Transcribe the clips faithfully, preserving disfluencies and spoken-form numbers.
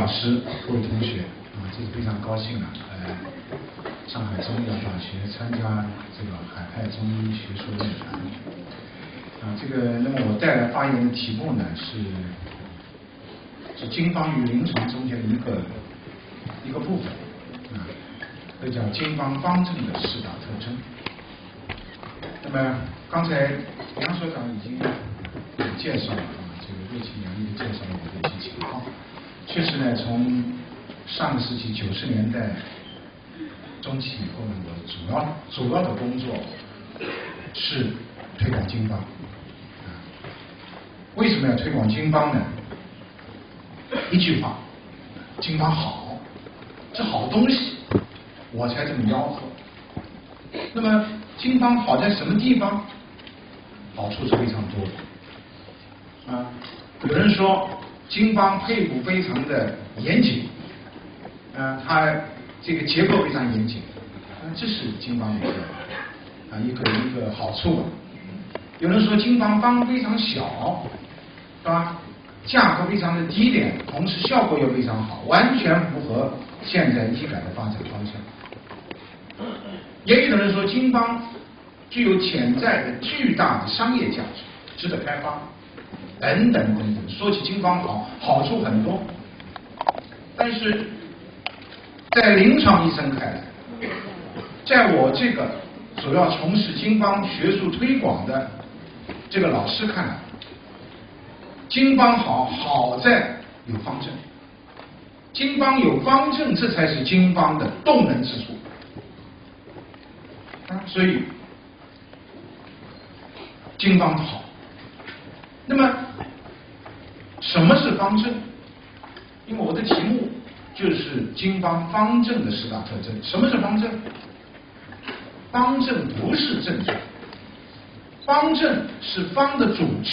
师、各位同学啊，这是非常高兴啊，来上海中医药大学参加这个海派中医学术论坛啊。这个，那么我带来发言的题目呢是是经方与临床中间的一个一个部分啊，这叫经方方正的四大特征。那么刚才杨所长已经介绍了啊，这个热情洋溢的介绍了我的一些情况。确实呢，从上个世纪九十年代中期以后呢，我主要主要的工作是推广经方。啊，为什么要推广经方呢？一句话，经方好，是好东西，我才这么吆喝。那么经方好在什么地方？好处是非常多的啊。有人说经方配伍非常的严谨，呃，它这个结构非常严谨，啊，这是经方的一个啊一个一个好处吧。有人说经方方非常小，是吧？价格非常的低廉，同时效果又非常好，完全符合现在医改的发展方向。也有人说经方具有潜在的巨大的商业价值，值得开发，等等等等。说起经方好，好处很多，但是在临床医生看来，在我这个主要从事经方学术推广的这个老师看来，经方好，好在有方正。经方有方正，这才是经方的动能之处。啊，所以经方好。那么什么是方正？因为我的题目就是经方方正的十大特征。什么是方正？方正不是症状，方正是方的主治。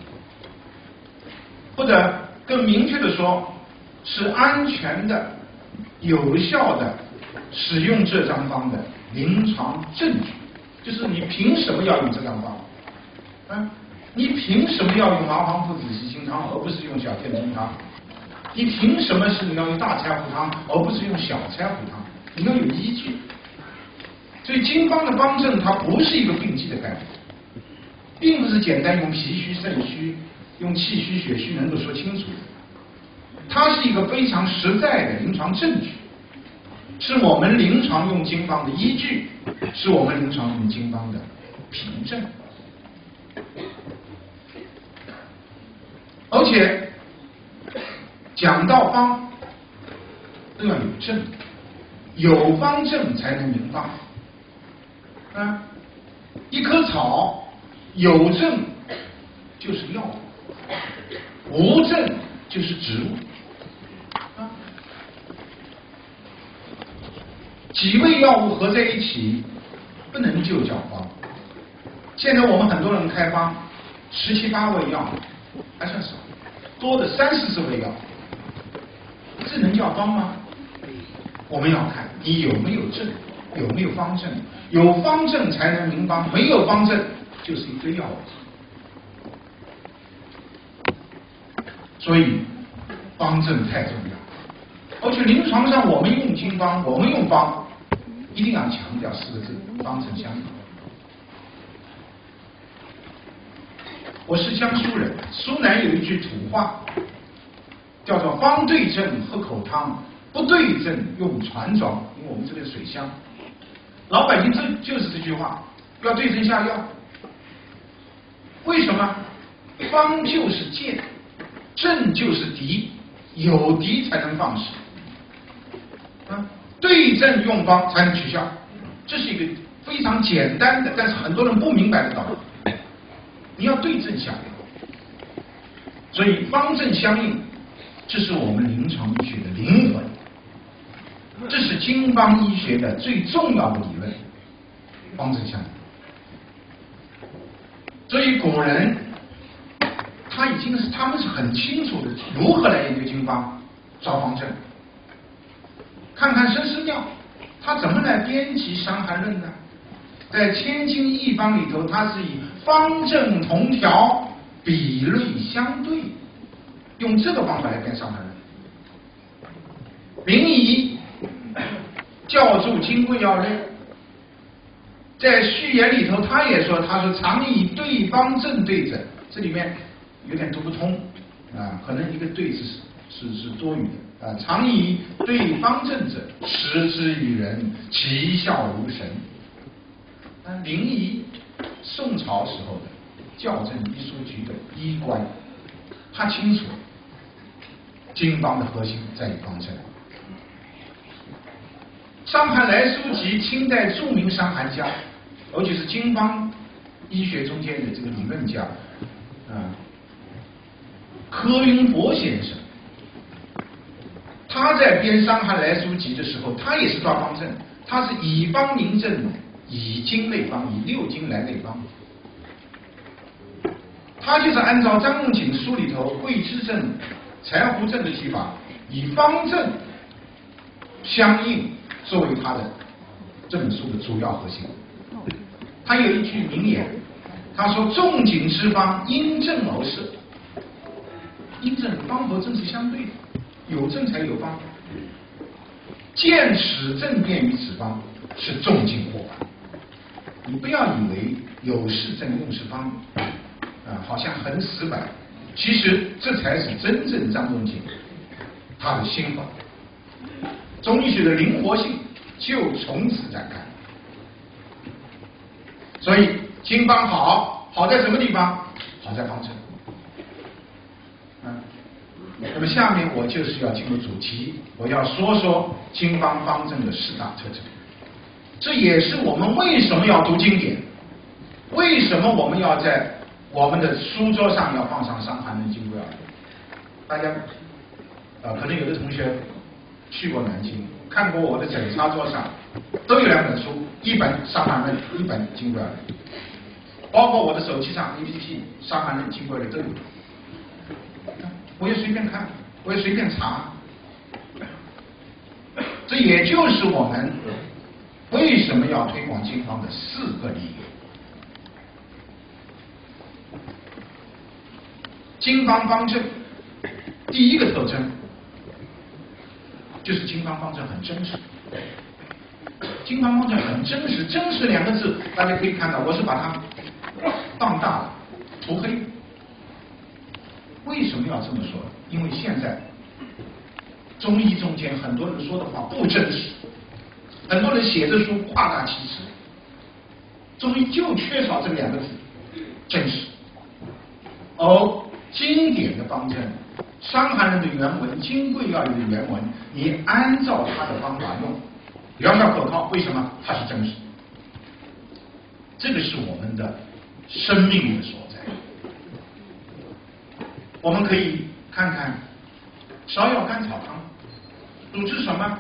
或者更明确的说，是安全的、有效的使用这张方的临床证据。就是你凭什么要用这张方？啊，你凭什么要用麻黄附子细辛汤，而不是用小天龙汤？你凭什么是你要用大柴胡汤，而不是用小柴胡汤？你要有依据。所以经方的方正，它不是一个病机的概念，并不是简单用脾虚、肾虚、用气虚、血虚能够说清楚的，它是一个非常实在的临床证据，是我们临床用经方的依据，是我们临床用经方的凭证。而且讲到方都要有证，有方证才能明方。啊，一棵草有证就是药物，无证就是植物。啊，几味药物合在一起，不能就叫方。现在我们很多人开方，十七八味药还算少，多的三四十味药，这能叫方吗？我们要看你有没有证，有没有方证，有方证才能明方，没有方证就是一堆药物。所以方证太重要，而且临床上我们用经方，我们用方一定要强调四个字：方正相应。我是江苏人，苏南有一句土话，叫做方对症喝口汤，不对症用船装。因为我们这边水乡，老百姓这就是这句话，要对症下药。为什么？方就是剑，正就是敌，有敌才能放矢。啊，对症用方才能取效，这是一个非常简单的，但是很多人不明白的道理。你要对症下药，所以方正相应，这是我们临床医学的灵魂，这是经方医学的最重要的理论，方正相应。所以古人他已经是他们是很清楚的如何来研究经方找方正。看看申思妙，他怎么来编辑《伤寒论》呢？在《千金一方》里头，它是以方正同调，比类相对，用这个方法来编《伤寒论》。 临沂教注金匮要略，在序言里头，他也说，他说常以对方正对者，这里面有点读不通啊，可能一个对字是是是多余的啊。常以对方正者，实之于人，其效如神。啊，临沂宋朝时候的校正医书局的医官，他清楚经方的核心在于方正。《伤寒来书集》清代著名伤寒家，尤其是经方医学中间的这个理论家啊，柯云伯先生，他在编《伤寒来书集》的时候，他也是抓方正，他是以方明正，以经类方，以六经来类方。他就是按照张仲景书里头桂枝证、柴胡证的记法，以方正相应作为他的这本书的主要核心。他有一句名言，他说：“仲景之方，因正而设。”因正方和正是相对的，有正才有方。见此正变于此方，是仲景过法。你不要以为有是正用是方啊，好像很死板，其实这才是真正张仲景他的心法。中医学的灵活性就从此展开。所以经方好，好在什么地方？好在方正。嗯，那么下面我就是要进入主题，我要说说经方方正的四大特征。这也是我们为什么要读经典，为什么我们要在我们的书桌上要放上《伤寒论》《金匮要略》。大家呃，可能有的同学去过南京，看过我的诊插桌上都有两本书，一本《伤寒论》，一本《金匮要略》，包括我的手机上 A P P《伤寒论》《金匮要略》都有。我也随便看，我也随便查，这也就是我们为什么要推广经方的四个理由。经方方正，第一个特征就是经方方正很真实。经方方正很真实，真实两个字大家可以看到，我是把它放大了，涂黑。为什么要这么说？因为现在中医中间很多人说的话不真实，很多人写的书夸大其词，中医就缺少这两个字，真实。而经典的方正，《伤寒论》的原文，《金匮要略》的原文，你按照它的方法用，疗效可靠。为什么？它是真实。这个是我们的生命力的所在。我们可以看看芍药甘草汤主治什么？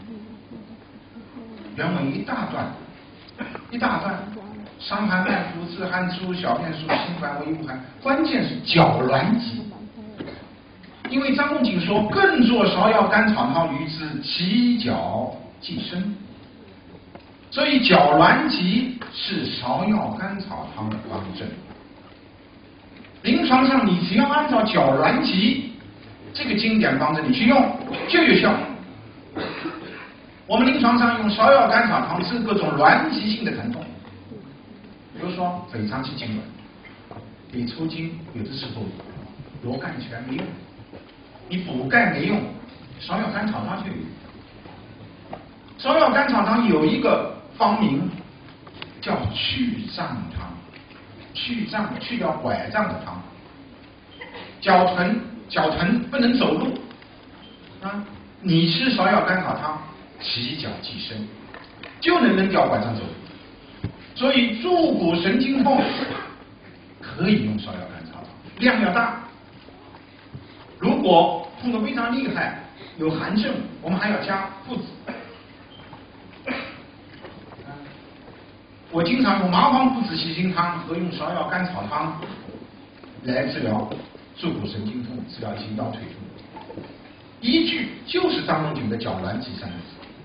原文一大段，一大段，伤寒烂服，治汗出，小便数，心烦微恶寒，关键是脚挛急。因为张仲景说：“更作芍药甘草汤于之，其脚既生。”所以脚挛急是芍药甘草汤的方正。临床上你只要按照脚挛急这个经典方正你去用就有效。我们临床上用芍药甘草汤治各种挛急性的疼痛，比如说腓肠气痉挛，给抽筋，有的时候罗干全没用，你补钙没用，芍药甘草汤就有用。芍药甘草汤有一个方名叫去胀汤，去胀去掉拐杖的汤。脚疼脚疼不能走路啊，你吃芍药甘草汤，其脚既生，就能扔掉拐杖走路。所以坐骨神经痛可以用芍药甘草汤，量要大。如果痛得非常厉害，有寒症，我们还要加附子。我经常用麻黄附子细辛汤和用芍药甘草汤来治疗坐骨神经痛，治疗一些腰腿痛，依据就是张仲景的脚挛急三个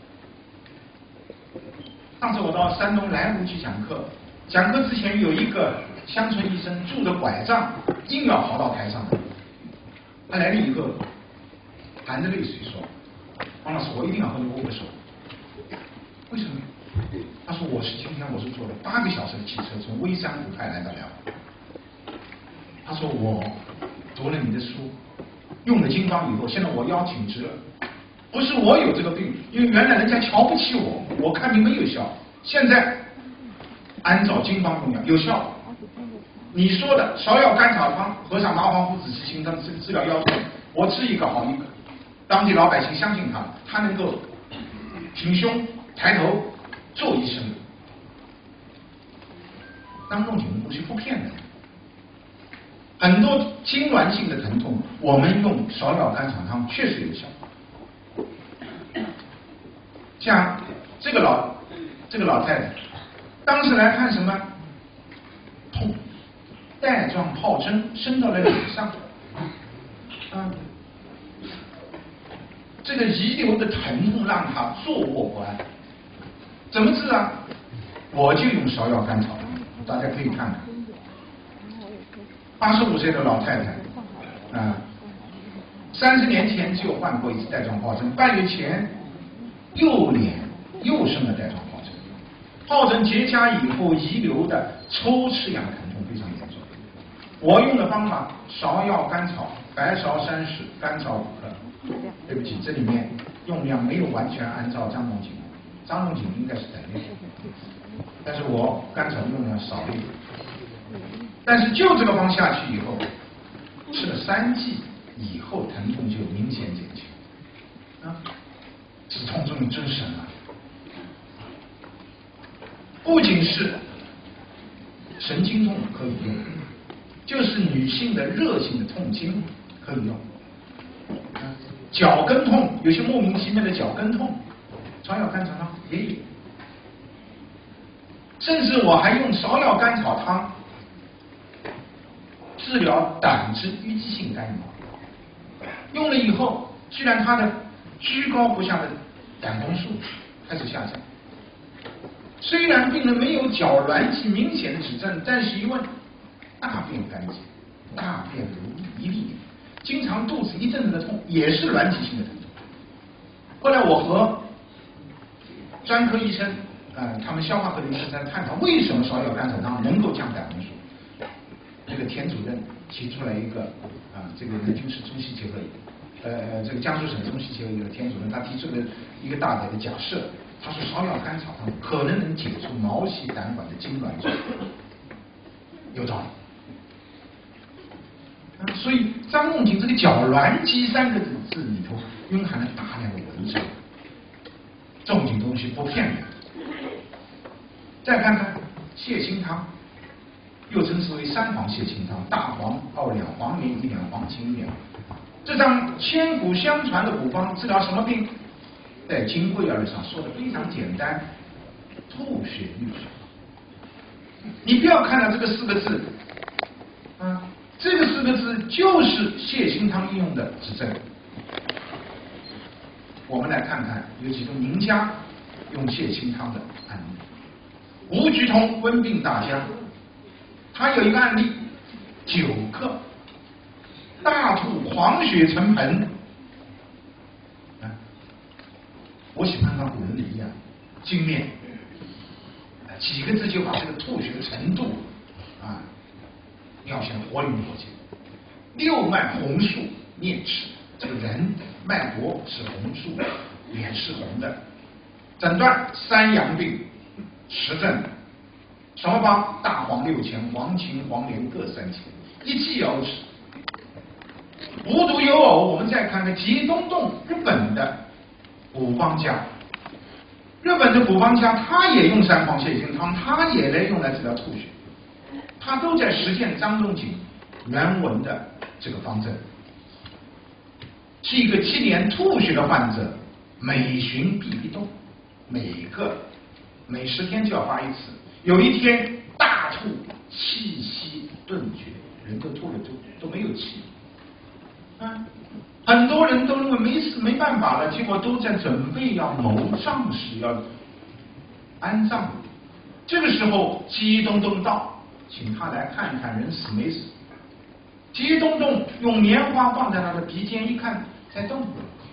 字。上次我到山东莱芜去讲课，讲课之前有一个乡村医生拄着拐杖硬要跑到台上来，他来了以后含着泪水说：“ 王老师，我一定要和你握个手。为什么？他说我是今天我是坐了八个小时的汽车从微山湖派来的辽宁。他说我读了你的书，用了金刚以后，现在我腰挺直了。不是我有这个病，因为原来人家瞧不起我，我看病没有效。现在按照金刚用药有效。你说的芍药甘草汤合上麻黄附子鸡心汤治治疗腰痛，我治一个好一个。当地老百姓相信他，他能够挺胸抬头做医生。张仲景的东西不骗人，很多痉挛性的疼痛，我们用芍药甘草汤确实有效。像这个老这个老太太，当时来看什么痛，带状疱疹伸到了脸上，啊，这个遗留的疼痛让她坐卧不安，怎么治啊？我就用芍药甘草汤，大家可以看看。八十五岁的老太太，啊，三十年前就患过一次带状疱疹，半月前右脸又生了带状疱疹，疱疹结痂以后遗留的抽刺样疼痛非常严重。我用的方法：芍药、甘草、白芍三十，甘草五克。对不起，这里面用量没有完全按照张仲景，张仲景应该是等量，但是我甘草用量少一点。但是就这个方下去以后，吃了三剂以后，疼痛就明显减轻。啊，止痛终于真神了！不仅是神经痛可以用，就是女性的热性的痛经可以用。啊，脚跟痛，有些莫名其妙的脚跟痛，芍药甘草汤也有。甚至我还用芍药甘草汤治疗胆汁淤积性肝炎，用了以后，虽然它的居高不下的胆红素开始下降，虽然病人没有脚挛及明显的指症，但是一问，大便干净，大便如一粒，经常肚子一阵子的痛，也是挛急性的疼痛。后来我和专科医生，呃，他们消化科的医生在探讨为什么芍药甘草汤能够降胆红素。这个田主任提出来一个啊，这个南京市中西结合呃呃，这个江苏省中西结合医的田主任，他提出了一个大胆的假设，他说芍药甘草汤可能能解除毛细胆管的痉挛症，有道理。啊，所以张仲景这个脚挛肌三个字里头蕴含了大量的文章，仲景东西不骗人。再看看泻心汤。又称之为三黄泻心汤，大黄二两，黄连一两，黄芩一两。这张千古相传的古方治疗什么病？在《金匮二》上说的非常简单，吐血利水。你不要看到这个四个字，啊，这个四个字就是泻心汤应用的指证。我们来看看有几个名家用泻心汤的案例。吴鞠通温病大家。他有一个案例，九克大吐黄血成盆，啊，我喜欢像古人的一样精炼，几个字就把这个吐血的程度啊描写得活灵活现。六脉红素啮齿，这个人脉搏是红素，脸是红的。诊断三阳病，实证。什么方？大黄六钱，黄芩、黄连各三钱，一剂而止。无独有偶，我们再看看吉东洞，日本的古方家。日本的古方家，他也用三黄泻心汤，他也来用来治疗吐血，他都在实践张仲景原文的这个方针。是一个七年吐血的患者，每旬必一动，每个每十天就要发一次。有一天大吐，气息顿绝，人都吐了，都都没有气。啊，很多人都认为没事没办法了，结果都在准备要谋葬时要安葬。这个时候吉东洞到，请他来看看人死没死。吉东洞用棉花放在他的鼻尖一看，在动，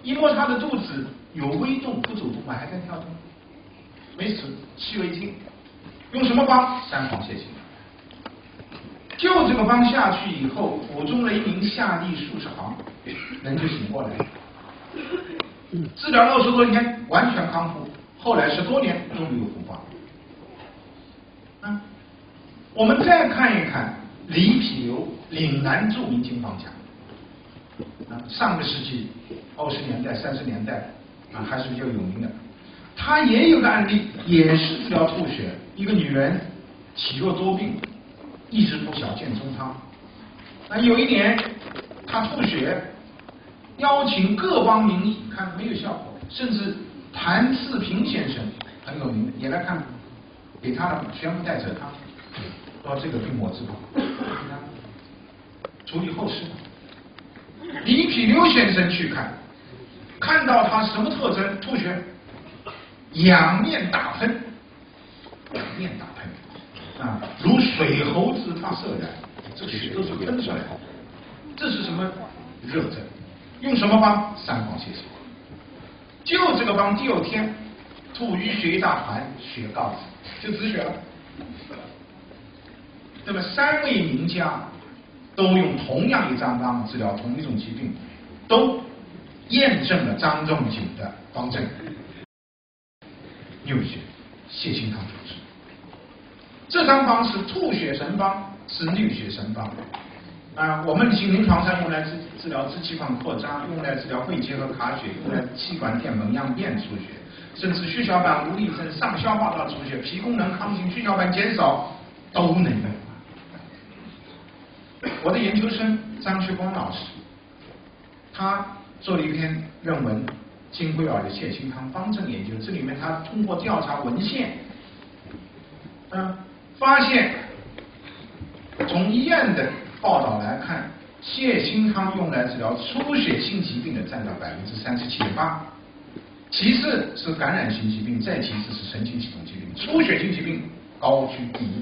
一摸她的肚子有微动，不走动嘛，还在跳动，没死，气味精。用什么方？三黄泻心汤。就这个方下去以后，府中雷鸣，下地数十行，人就醒过来了。治疗了二十多天，完全康复。后来十多年终于有复发。啊，我们再看一看李匹流，岭南著名经方家。啊，上个世纪二十年代、三十年代啊，还是比较有名的。他也有个案例，也是治疗吐血，一个女人体弱多病，一直服小建中汤。那有一年，她吐血，邀请各方名医，看没有效果，甚至谭嗣平先生很有名的也来看，给他的宣布带者汤，说这个病我治不好，处理后事。李匹流先生去看，看到他什么特征？吐血，仰面大喷，仰面大喷啊，如水猴子发射然，这个血都是喷出来的。这是什么热症？用什么方？三黄泻心。就这个方，第二天吐淤血一大团，血告止，就止血了。那么三位名家都用同样一张方治疗同一种疾病，都验证了张仲景的方证。衄血泻心汤主治。这张方是吐血神方，是衄血神方。啊，我们临床上用来治治疗支气管扩张，用来治疗肺结核卡血，用来气管电门样变出血，甚至血小板无力症、上消化道出血、脾功能亢进、血小板减少都能用。我的研究生张学光老师，他做了一篇论文《金龟儿的泻心汤方证研究》，这里面他通过调查文献，嗯、呃，发现从医院的报道来看，泻心汤用来治疗出血性疾病的占到百分之三十七点八，其次是感染性疾病，再其次是神经系统疾病，出血性疾病高居第一。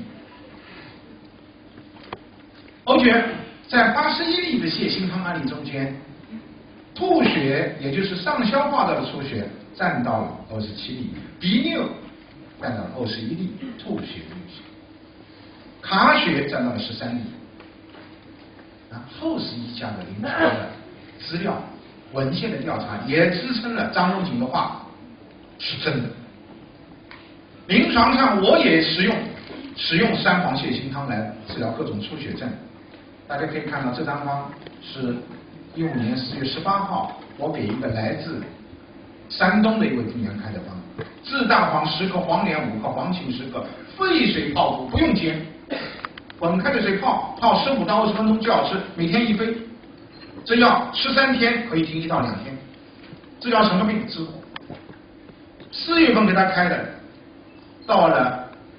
而且在八十一例的泻心汤案例中间，吐血也就是上消化道的出血占到了二十七例，鼻衄占到了二十一例，吐血衄血，卡血占到了十三例。啊，后世医家的临床的资料、文献的调查也支撑了张仲景的话是真的。临床上我也使用使用三黄泻心汤来治疗各种出血症。大家可以看到，这张方是一五年四月十八号，我给一个来自山东的一位病人开的方，炙蛋黄十克，黄连五克，黄芩十克，沸水泡服，不用煎，滚开的水泡，泡十五到二十分钟就要吃，每天一杯。这药吃三天可以停一到两天。治疗什么病？治火。四月份给他开的，到了。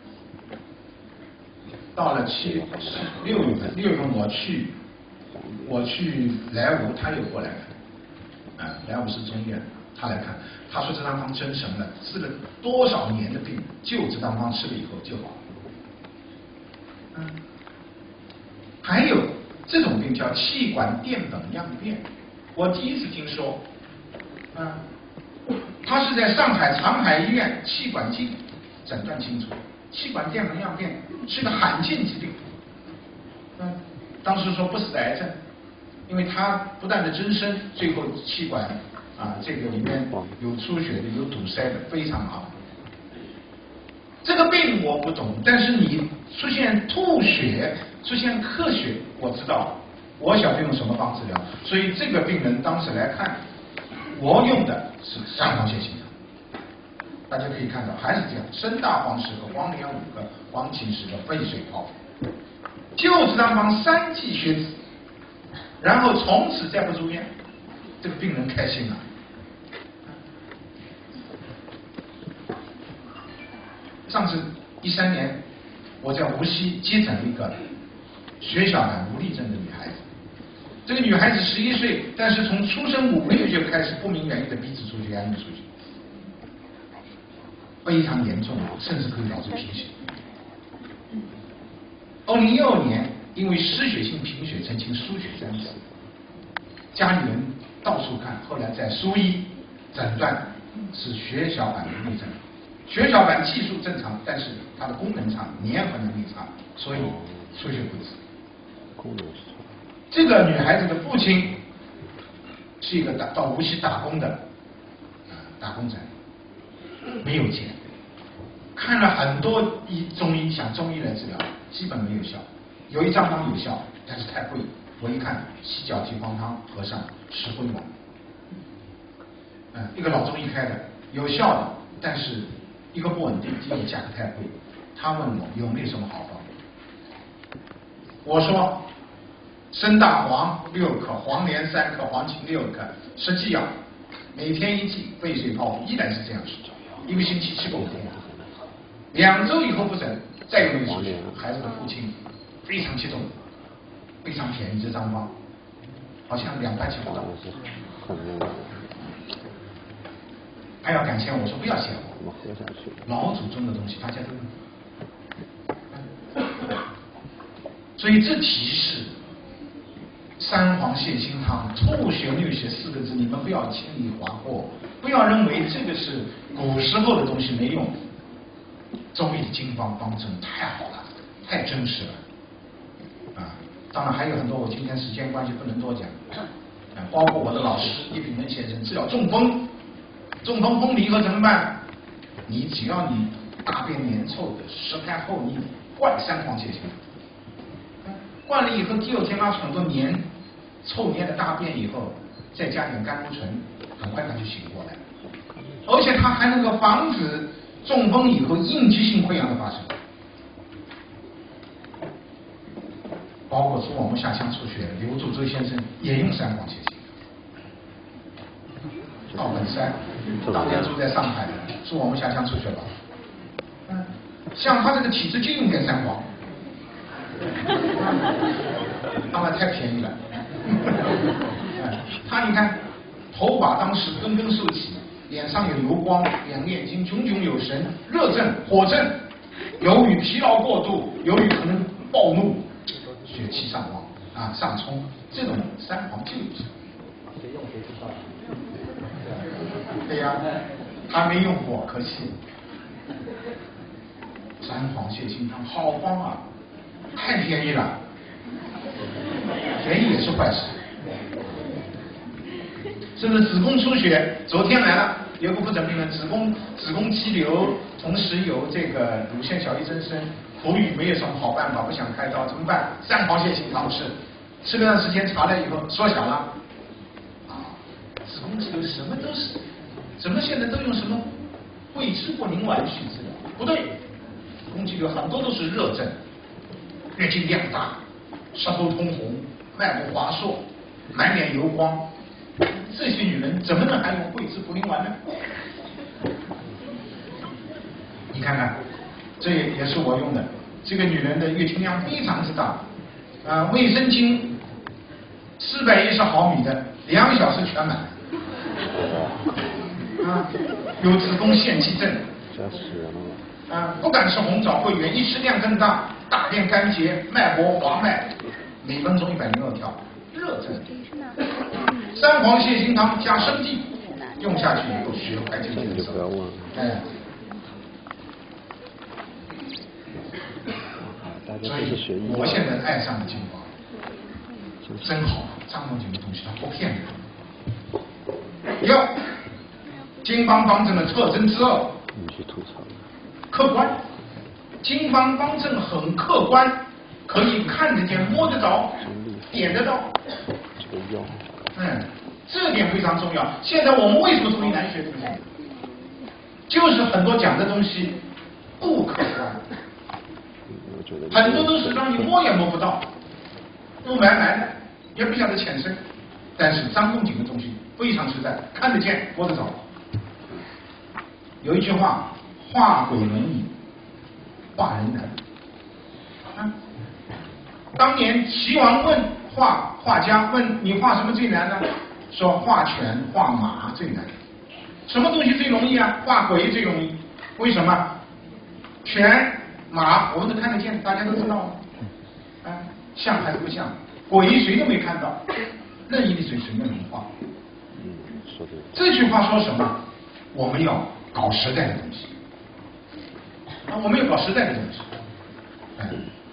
到了七六月份，六月份我去我去莱芜，他又过来看，啊，莱芜是中院，他来看，他说这张方真神了，治了多少年的病，就这张方吃了以后就好了。嗯，还有这种病叫气管电本样变，我第一次听说，啊，他是在上海长海医院气管镜诊断清楚。气管电门样变是个罕见疾病，嗯，当时说不是癌症，因为它不断的增生，最后气管啊这个里面有出血的，有堵塞的，非常麻烦。这个病我不懂，但是你出现吐血、出现咳血，我知道，我晓得用什么方治疗，所以这个病人当时来看，我用的是三黄泻心汤。大家可以看到，还是这样，生大黄十克，黄连五克，黄芩十克，沸水泡服，就这张方三剂血脂，然后从此再不住院，这个病人开心了。上次一三年，我在无锡接诊一个血小板无力症的女孩子，这个女孩子十一岁，但是从出生五个月就开始不明原因的鼻子出血、安出血。非常严重，甚至可以导致贫血。二零一二年，因为失血性贫血，曾经输血三次，家里人到处看，后来在苏医诊断是血小板的内症。血小板计数正常，但是它的功能差，粘合能力差，所以出血不止。 功能差。 这个女孩子的父亲是一个打到无锡打工的，啊，打工仔，没有钱，看了很多医中医，想中医来治疗，基本没有效。有一张方有效，但是太贵。我一看犀角鸡黄汤，和尚石灰丸，嗯，一个老中医开的，有效的，但是一个不稳定，第二价格太贵。他问我有没有什么好方，我说生大黄六克，黄连三克，黄芩六克，十剂药，每天一剂，沸水泡服，依然是这样吃，一个星期吃个五天，两周以后复诊，再有没有出血，孩子的父亲非常激动，非常便宜这张方，好像两块钱不到。还要感谢我，说不要谢我，老祖宗的东西大家都用。所以这提示三黄泻心汤、吐血滤血四个字，你们不要轻易划过，不要认为这个是古时候的东西没用。中医的经方方正太好了，太真实了啊！当然还有很多，我今天时间关系不能多讲啊，包括我的老师叶秉文先生治疗中风。中风风离以后怎么办？你只要你大便粘稠的、舌苔厚腻，灌三黄泻心汤，灌了以后第二天拉出很多黏、臭黏的大便以后，再加点甘露醇，很快他就醒过来，而且它还能够防止中风以后应激性溃疡的发生，包括除网膜下腔出血，刘柱洲先生也用三黄泻心。赵本山当年住在上海的，说我们下腔出血吧，嗯，像他这个体质就用点三黄，当然太便宜了。他你看，头发当时根根竖起，脸上有油光，两眼睛炯炯有神，热症、火症，由于疲劳过度，由于可能暴怒，血气上旺啊上冲，这种三黄救治。谁用谁知道。对呀、啊，他没用过，可惜。三黄泻心汤好方啊，太便宜了，便宜也是坏事。是不是子宫出血？昨天来了，有个不诊病人，子宫子宫肌瘤，同时有这个乳腺小叶增生，口语没有什么好办法，不想开刀，怎么办？三黄泻心汤吃，吃了段时间查了以后缩小了。子宫肌瘤什么都是，怎么现在都用什么桂枝不宁丸去治疗？不对，子宫肌瘤很多都是热症，月经量大，舌头通红，脉搏滑硕，满脸油光，这些女人怎么能还用桂枝不宁丸呢？你看看，这也是我用的。这个女人的月经量非常之大，啊、呃，卫生巾四百一十毫米的，两小时全满。啊，有子宫腺肌症，啊，不敢吃红枣桂圆，一吃量更大，大便干结，脉搏滑脉，每分钟一百零二跳，热症。三黄泻心汤加生地，用下去以后血块就减少。哎，所以我现在爱上了经方，真好，张仲景的东西他不骗人。要经方方正的特征之二，客观。经方方正很客观，可以看得见、摸得着、点得到。嗯，这点非常重要。现在我们为什么中医难学？对不对？就是很多讲的东西不客观，很多都是让你摸也摸不到，都埋埋的，也不晓得浅深。但是张仲景的东西非常实在，看得见摸得着。有一句话，画鬼容易，画人难。啊，当年齐王问画画家问你画什么最难呢？说画犬画马最难。什么东西最容易啊？画鬼最容易。为什么？犬马我们都看得见，大家都知道。啊，像还是不像？鬼谁都没看到。任意的水随便能画， 这句话说什么？我们要搞实在的东西，啊，我们要搞实在的东西，哎，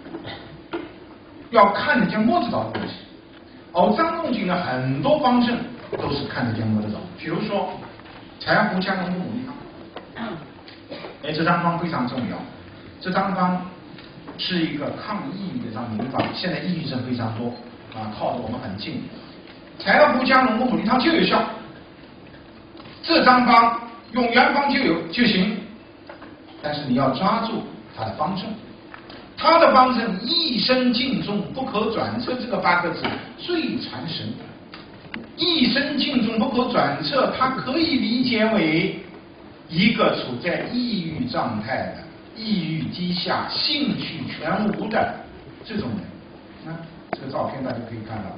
要看得见摸得着的东西。而张仲景的很多方正都是看得见摸得着，比如说柴胡姜龙骨牡蛎汤，哎，这张方非常重要。这张方是一个抗抑郁的一张名方，现在抑郁症非常多啊，靠得我们很近。柴胡姜龙骨牡蛎汤就有效，这张方用原方就有就行，但是你要抓住它的方正。它的方正一生尽终不可转测这个八个字最传神。一生尽终不可转测，它可以理解为一个处在抑郁状态的、抑郁低下、兴趣全无的这种人。啊，这个照片大家可以看到，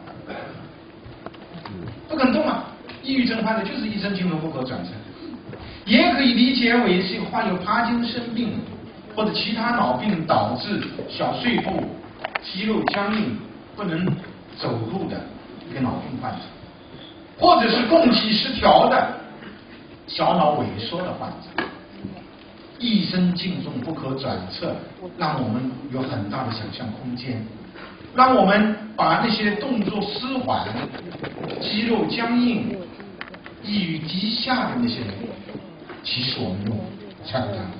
不肯动啊，抑郁症患者就是一生尽终不可转测。也可以理解为是一个患有帕金森病或者其他脑病导致小碎部肌肉僵硬不能走路的一个脑病患者，或者是共气失调的小脑萎缩的患者。一生尽终不可转测，让我们有很大的想象空间，让我们把那些动作失缓、肌肉僵硬、抑郁低下的那些人，其实我们用柴胡姜龙，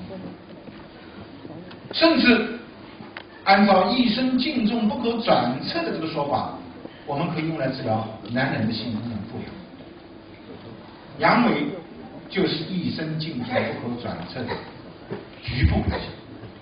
甚至按照一生尽终不可转测的这个说法，我们可以用来治疗男人的性功能不良。阳痿就是一生尽终不可转测的局部表现。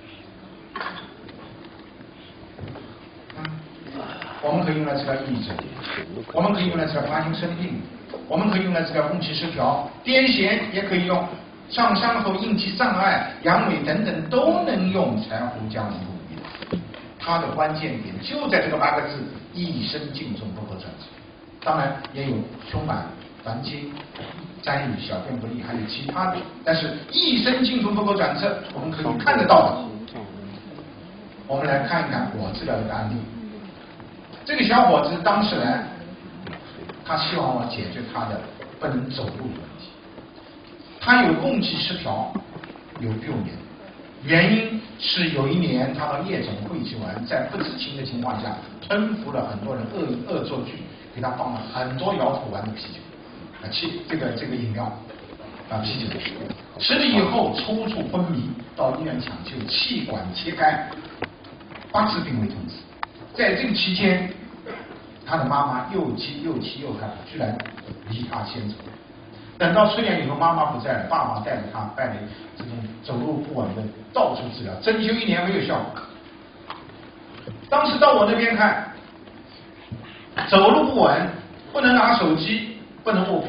我们可以用来治疗抑郁症，我们可以用来治疗帕金森病，我们可以用来治疗共气失调，癫痫也可以用，上伤后应激障碍、阳痿等等都能用柴胡姜龙骨牡蛎汤。它的关键点就在这个八个字：一生尽终不可转测。当然也有胸满、烦结、沾雨、小便不利，还有其他的，但是一生尽终不可转测，我们可以看得到的。我们来看一看我治疗的案例。这个小伙子当时来，他希望我解决他的不能走路的问题。他有共气失调，有幼年，原因是有一年他到夜总会去玩，在不知情的情况下吞服了很多人恶恶作剧给他放了很多摇头丸的啤酒啊，气这个这个饮料啊啤酒，吃了以后抽搐昏迷，到医院抢救，气管切开，八次病危通知。在这个期间，他的妈妈又急又气又害怕，居然离他先走。等到出院以后，妈妈不在了，爸爸带着他办理这种走路不稳的到处治疗，针灸一年没有效果。当时到我那边看，走路不稳，不能拿手机，不能握笔，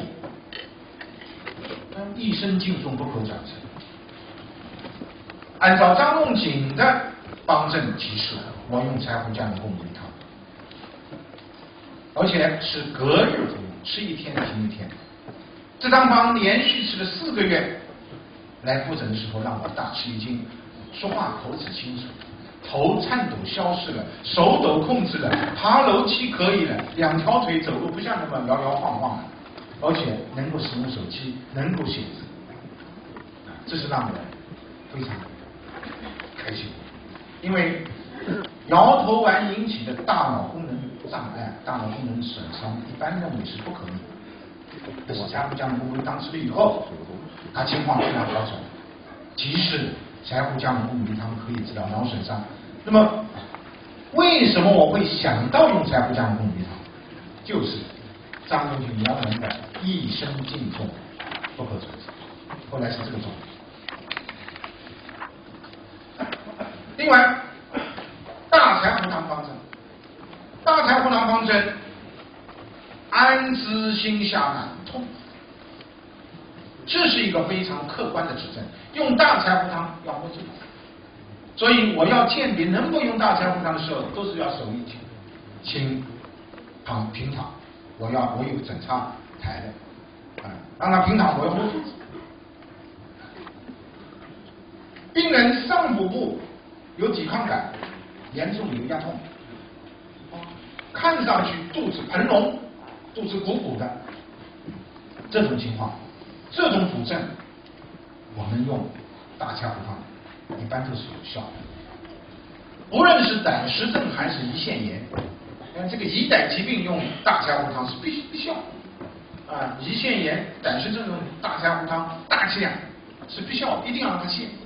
一生尽终不可转测。按照张仲景的方正提示，我用柴胡姜龙骨牡蛎汤，而且是隔日服用，吃一天停一天。这张方连续吃了四个月，来复诊的时候让我大吃一惊，说话口齿清楚，头颤抖消失了，手抖控制了，爬楼梯可以了，两条腿走路不像那么摇摇晃晃了，而且能够使用手机，能够写字，这是让我非常开心。因为摇头丸引起的大脑功能障碍、大脑功能损伤，一般认为是不可逆。但是柴胡姜龙骨牡蛎汤吃了以后，他情况非常好转。即使柴胡姜龙骨牡蛎汤可以治疗脑损伤，那么为什么我会想到用柴胡姜龙骨牡蛎汤？就是张仲景原文的一生尽终不可转测，后来是这个状态。另外，大柴胡汤方针，大柴胡汤方针，安知心下难痛，这是一个非常客观的指证。用大柴胡汤要摸住，所以我要鉴别能不能用大柴胡汤的时候，都是要手一清清躺平躺，我要我有整插台的啊，让他平躺，我要摸肚子。病人上腹部有抵抗感，严重有压痛，看上去肚子膨隆，肚子鼓鼓的， 这种情况，这种主症，我们用大加胡汤一般都是有效的。无论是胆石症还是胰腺炎，呃，这个胰胆疾病用大加胡汤是必必效啊，胰腺炎、胆石症用大加胡汤大剂量是必效的，一定要让它泻。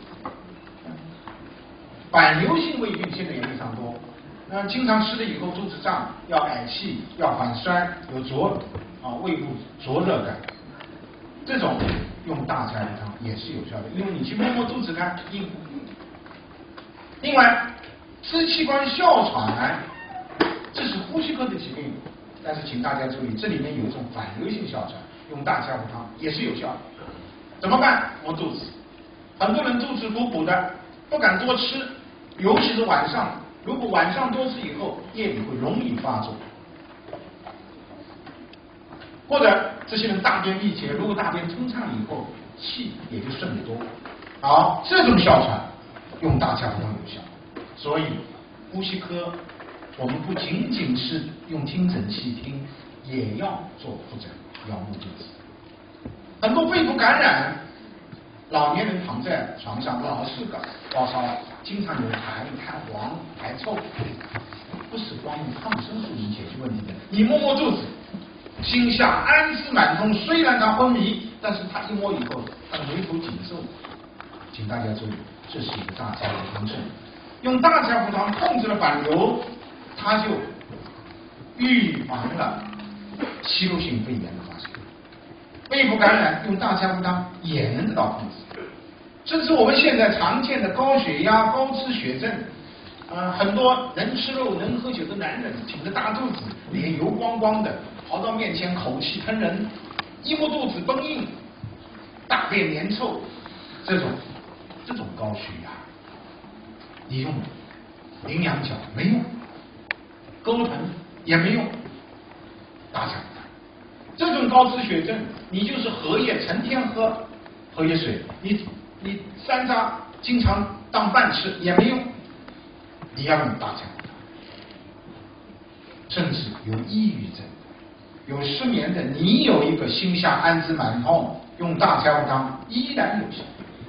反流性胃病现在也非常多，那经常吃了以后肚子胀，要嗳气，要反酸，有灼啊胃部灼热感，这种用大加胡汤也是有效的，因为你去摸摸肚子看，应付。另外，支气管哮喘，这是呼吸科的疾病，但是请大家注意，这里面有一种反流性哮喘，用大加胡汤也是有效的。怎么办？摸肚子，很多人肚子鼓鼓的，不敢多吃，尤其是晚上，如果晚上多吃以后，夜里会容易发作。或者这些人大便秘结，如果大便通畅以后，气也就顺得多。好，这种哮喘用大加胡汤有效。所以呼吸科我们不仅仅是用听诊器听，也要做复诊，要摸肚子。很多肺部感染，老年人躺在床上老是搞高烧，经常有痰、痰黄、排臭，不是光用抗生素能解决问题的。你摸摸肚子，心下安丝满通，虽然他昏迷，但是他一摸以后，他眉头紧皱。请大家注意，这是一个大加胡汤症。用大加胡汤控制了反流，它就预防了吸入性肺炎的发生。肺部感染用大加胡汤也能得到控制。这是我们现在常见的高血压、高脂血症，呃，很多能吃肉、能喝酒的男人，挺着大肚子，脸油光光的，跑到面前口气喷人，一摸肚子崩硬，大便粘臭，这种这种高血压。你用羚羊角没用，钩藤也没用，大加胡汤。这种高脂血症，你就是荷叶成天喝荷叶水，你你山楂经常当饭吃也没用，你要用大加胡汤。甚至有抑郁症、有失眠的，你有一个心下安丝满痛，用大加胡汤依然有效。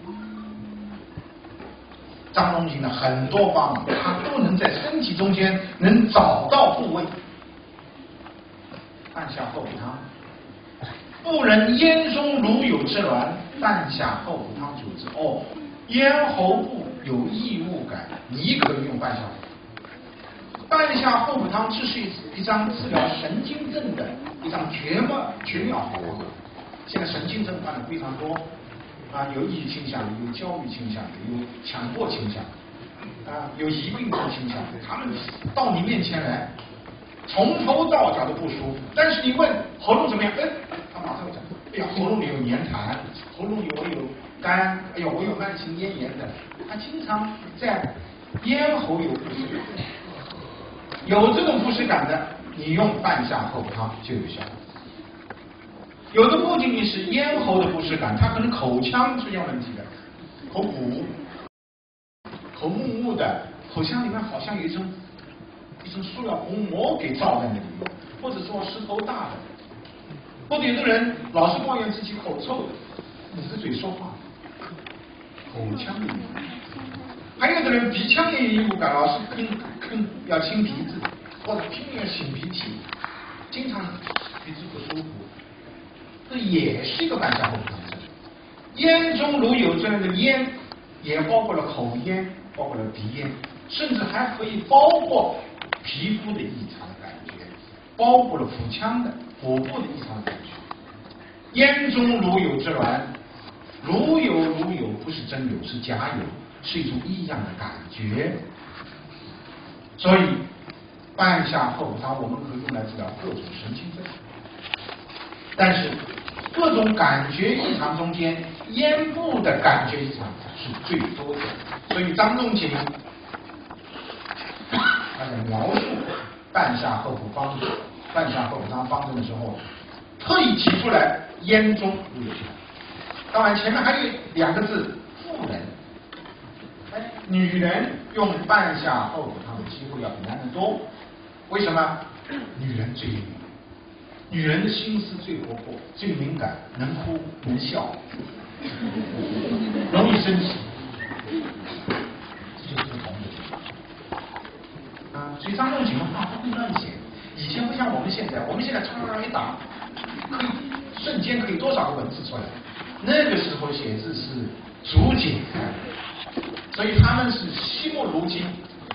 张仲景的很多方法，他都能在身体中间能找到部位。半夏厚朴汤，妇人咽中如有之挛，半夏厚朴汤主之。哦，咽喉部有异物感，你可以用半夏厚朴。半夏厚朴汤这是一一张治疗神经症的一张绝妙绝妙好方法。现在神经症患者非常多。啊，有抑郁倾向，有焦虑倾向，有强迫倾向，啊，有疑病症倾向，他们到你面前来，从头到脚都不舒服，但是你问喉咙怎么样，哎，他马上会讲，哎呀，喉咙里有黏痰，喉咙里我有干，哎呦，我有慢性咽炎的，他经常在咽喉有不适感，有这种不适感的，你用半夏厚朴汤就有效。有的不仅仅是咽喉的不适感，他可能口腔出现问题的，口鼓、口木木的，口腔里面好像有一层一层塑料虹膜给罩在那里，或者说石头大的，或者有的人老是抱怨自己口臭的，捂着嘴说话，口腔里面，还有的人鼻腔也有异物感，老是吭吭要清鼻子，或者拼命擤鼻涕，经常鼻子不舒服。这也是一个半夏厚朴汤症。咽中如有之类的咽，也包括了口咽，包括了鼻咽，甚至还可以包括皮肤的异常的感觉，包括了腹腔的、腹部的异常的感觉。咽中如有之挛，如有如有，不是真有，是假有，是一种异样的感觉。所以半夏厚朴汤我们可以用来治疗各种神经症。但是各种感觉异常中间，咽部的感觉异常是最多的。所以张仲景他在描述半夏厚朴方子、半夏厚朴汤方子的时候，特意提出来咽中如有之挛。当然前面还有两个字妇人，哎，女人用半夏厚朴汤的机会要比男人多。为什么？女人最灵敏。 女人的心思最活泼、最敏感，能哭能笑，容易生气，这就是不同的啊。所以张仲景的话不会乱写，以前不像我们现在，我们现在唰唰一打，可以瞬间可以多少个文字出来，那个时候写字是竹简，所以他们是惜墨如金，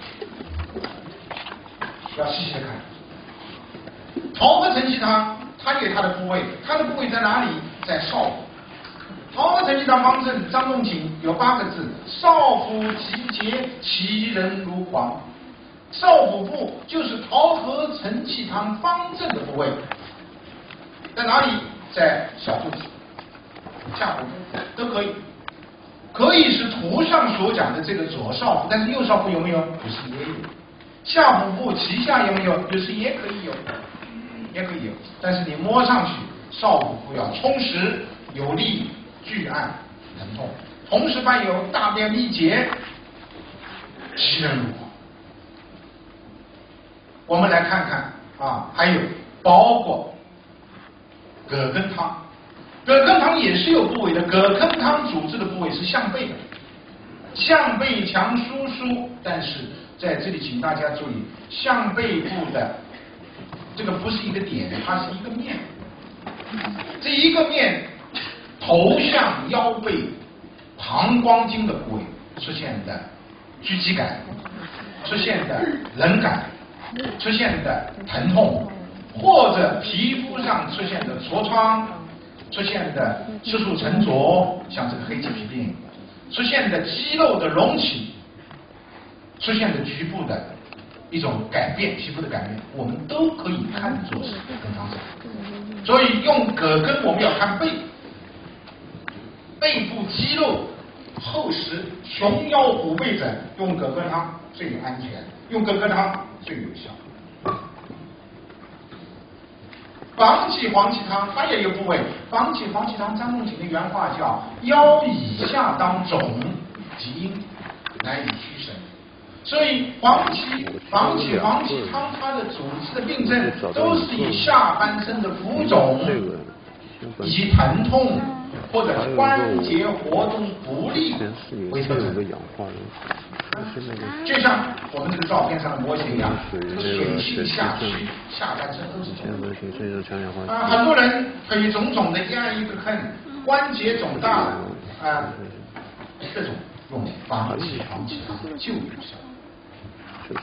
要细细的看。桃花承气汤，它有它的部位，它的部位在哪里？在少府。桃花承气汤方正，张仲景有八个字：少府集结，其人如狂。少府部就是桃核承气汤方正的部位，在哪里？在小肚子、下腹部都可以，可以是图上所讲的这个左少腹，但是右少腹有没有？不是也有。下腹部脐下有没有？有时也可以有。也可以有，但是你摸上去，少腹部要充实有力、巨按、疼痛，同时伴有大便秘结，其人如狂。我们来看看啊，还有包括葛根汤，葛根汤也是有部位的，葛根汤主治的部位是项背的，项背强疏疏，但是在这里请大家注意，项背部的。这个不是一个点，它是一个面。这一个面头向腰背膀胱经的部位出现的拘急感，出现的冷感，出现的疼痛，或者皮肤上出现的痤疮，出现的色素沉着，像这个黑棘皮病，出现的肌肉的隆起，出现的局部的一种改变，皮肤的改变，我们都可以看作是葛根汤症。所以用葛根，我们要看背，背部肌肉厚实，熊腰虎背疹，用葛根汤最安全，用葛根汤最有效。房气黄芪汤，它也有部位。房气黄芪汤，张仲景的原话叫腰以下当肿及阴，难以驱神。所以黄芪、房气、黄芪汤，它的主治的病症都是以下半身的浮肿以及疼痛或者关节活动不利为特征。就像我们这个照片上的模型一样，这个水气下去，下半身都是肿。啊，很多人腿肿肿的，一按一个坑，关节肿大了啊，这种用房气、黄芪汤就有效。 就是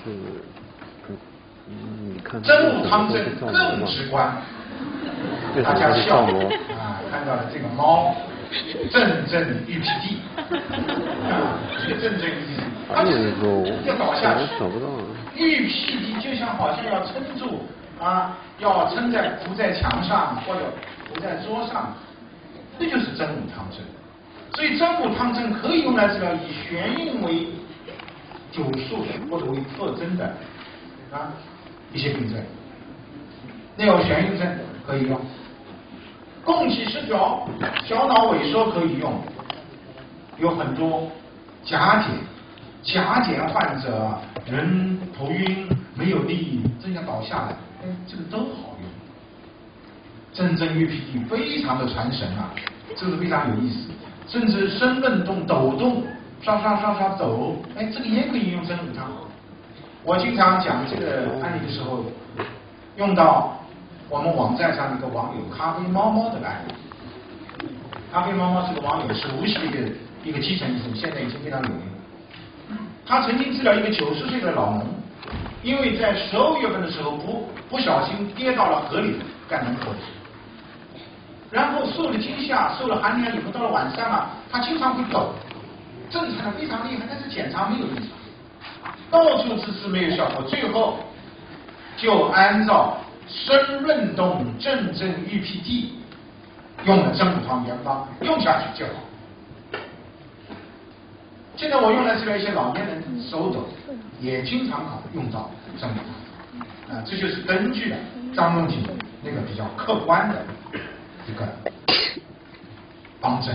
你看真武汤症更直观，大家笑啊，看到了这个猫阵阵玉皮地，啊，这个阵阵玉皮地，它要倒下去，玉皮地就像好像要撑住啊，要撑在扶在墙上或者扶在桌上，这就是真武汤症。所以真武汤症可以用来治疗以眩晕为久数或者为特征的啊一些病症，内有眩晕症可以用，供气失调、小脑萎缩可以用，有很多甲减、甲减患者人头晕、没有力、正想倒下来，哎，这个都好用。真正玉皮地非常的传神啊，这个非常有意思，甚至深vận动、抖动。刷刷刷刷走，哎，这个也可以用真武汤。我经常讲这个案例的时候，用到我们网站上的一个网友咖啡猫猫的案例。咖啡猫猫是个网友，是无锡的一个一个基层医生，现在已经非常有名。他曾经治疗一个九十岁的老农，因为在十二月份的时候不不小心跌到了河里，干门口。然后受了惊吓，受了寒凉以后，到了晚上啊，他经常会抖。正常的非常厉害，但是检查没有异常，到处治治没有效果，最后就按照深润动镇镇玉皮地用了真武汤原方，用下去就好。现在我用来治疗一些老年人手抖，也经常考用到真武汤啊，这就是根据了张仲景那个比较客观的一个方针。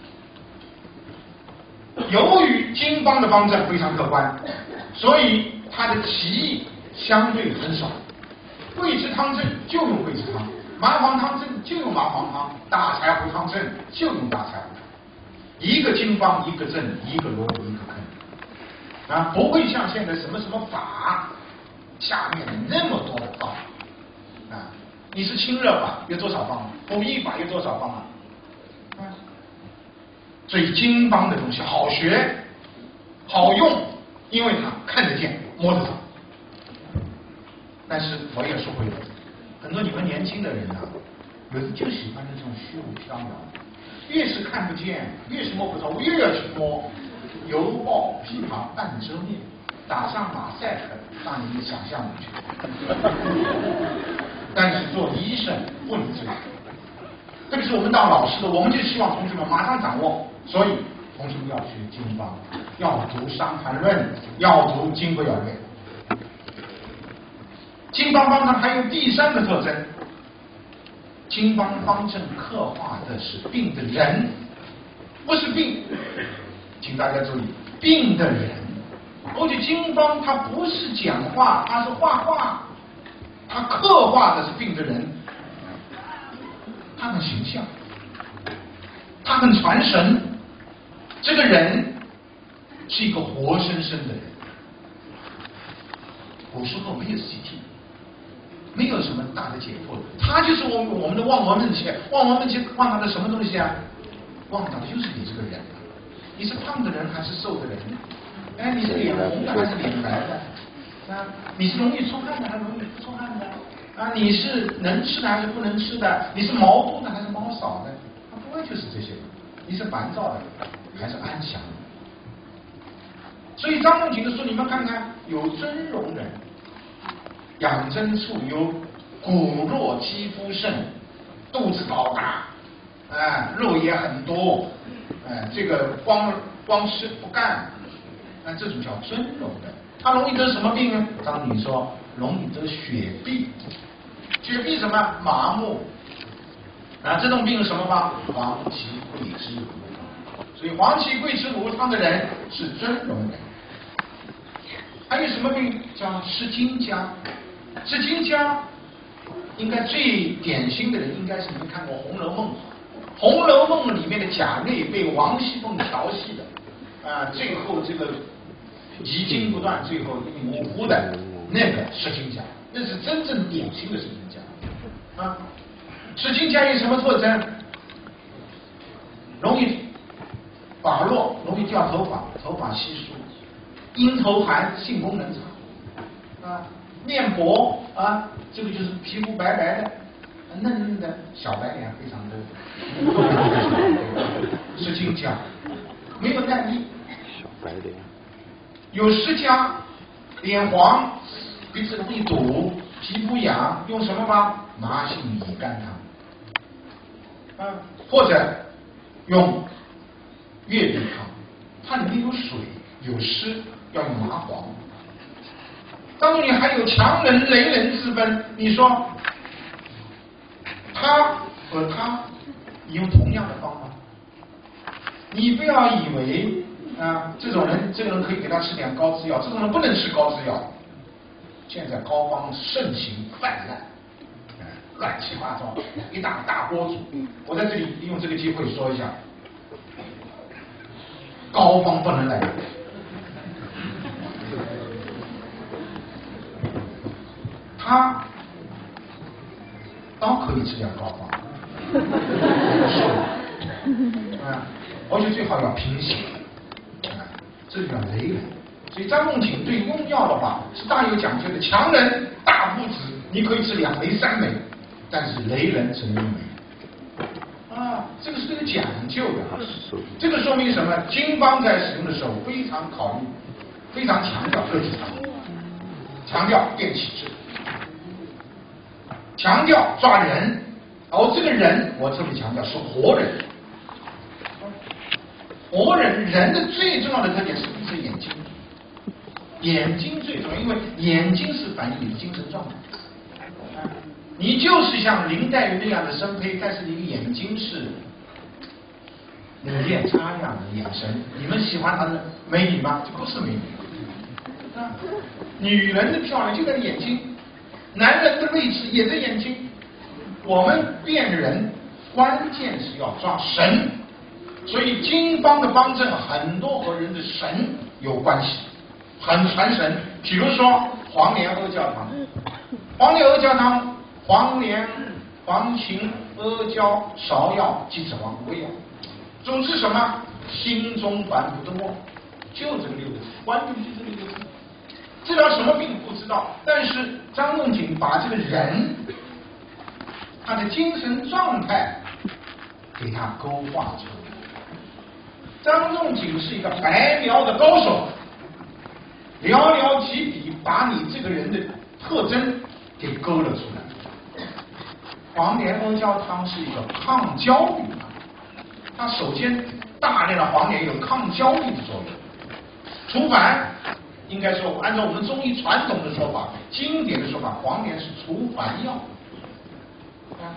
由于经方的方针非常客观，所以它的歧义相对很少。桂枝汤证就用桂枝汤， 麻黄汤证就用麻黄汤，大柴胡汤证就用大柴胡汤，一个经方一个证，一个萝卜一个坑，啊，不会像现在什么什么法，下面那么多的方法，啊，你是清热法有多少方法，补益法有多少方法，啊，所以经方的东西好学，好用，因为它看得见摸得着。但是我也说回来，很多你们年轻的人啊，有的就喜欢那种虚无缥缈，越是看不见，越是摸不着，我越要去摸。犹抱琵琶半遮面，打上马赛克，让你们想象不去。但是做医生不能这样，特别是我们当老师的，我们就希望同学们马上掌握，所以同学们要学经方，要读《伤寒论》，要读《金匮要略》。经方方程还有第三个特征，经方方证刻画的是病的人，不是病，请大家注意，病的人。而且经方它不是讲话，它是画画，它刻画的是病的人，他很形象，他很传神，这个人是一个活生生的人。古时候没有 C T， 没有什么大的解剖，他就是我们我们的望闻问切，望闻问切望到的什么东西啊？望到的就是你这个人，你是胖的人还是瘦的人？哎，你是脸红的还是脸白的？啊，你是容易出汗的还是容易不出汗的？啊，你是能吃的还是不能吃的？你是毛多的还是毛少的？他不会就是这些，你是烦躁的还是安详的？所以张仲景的书你们看看，有尊容人，养真处优，骨弱肌肤盛，肚子高大，哎，肉也很多，哎，这个光光吃不干，那这种叫尊容的。他容易得什么病呢？张仲景说容易得血痹，血痹什么？麻木。啊，这种病是什么方？黄芪桂枝胡汤。所以黄芪桂枝胡汤的人是尊容人。还有什么病叫吃金姜？吃金姜应该最典型的人应该是你们看过《红楼梦》，《红楼梦》里面的贾瑞被王熙凤调戏的，啊，最后这个遗精不断，最后模糊的那个吃金姜，那是真正典型的吃金姜。啊，吃金姜有什么特征？容易发落，容易掉头发，头发稀疏。阴头寒，性功能差，啊，面薄啊，这个就是皮肤白白的，嫩嫩的，小白脸非常多。是金姜，没有耐力，小白脸。有湿姜，脸黄，鼻子容易堵，皮肤痒，用什么方？麻杏米甘汤，啊，或者用月饼汤，它里面有水有湿。要用麻黄，当中你还有强人雷人之分。你说他和他，你用同样的方法，你不要以为啊，这种人，这个人可以给他吃点高脂药，这种人不能吃高脂药。现在膏方盛行泛滥，乱七八糟，一大大锅煮。我在这里利用这个机会说一下，膏方不能来。他倒可以吃点膏方，啊，而且最好要平息，啊，这就叫雷人。所以张仲景对用药的话是大有讲究的。强人大不止，你可以吃两枚三枚，但是雷人只能一枚。啊，这个是有讲究的。这个说明什么？经方在使用的时候非常考虑，非常强调热气场，强调变气质。强调抓人，而这个人我特别强调是活人。活人人的最重要的特点是闭着眼睛，眼睛最重要，因为眼睛是反映你的精神状态。你就是像林黛玉那样的身胚，但是你的眼睛是柳叶叉一样的眼神。你们喜欢她的美女吗？这不是美女。女人的漂亮就在眼睛。男人的位置也在眼睛， 我们辨人关键是要抓神，所以经方的方正很多和人的神有关系，很传神。比如说黄连阿胶汤，黄连阿胶汤，黄连、黄芩、阿胶、芍药、鸡子黄五味药，主治什么？心中烦不多，就这个六个字，关键就这六个字。治疗什么病不知道，但是张仲景把这个人他的精神状态给他勾画出来。张仲景是一个白描的高手，寥寥几笔把你这个人的特征给勾了出来。黄连阿胶汤是一个抗焦虑汤，它首先大量的黄连有抗焦虑的作用。除烦，应该说按照我们中医传统的说法，经典的说法，黄连是除烦药。啊，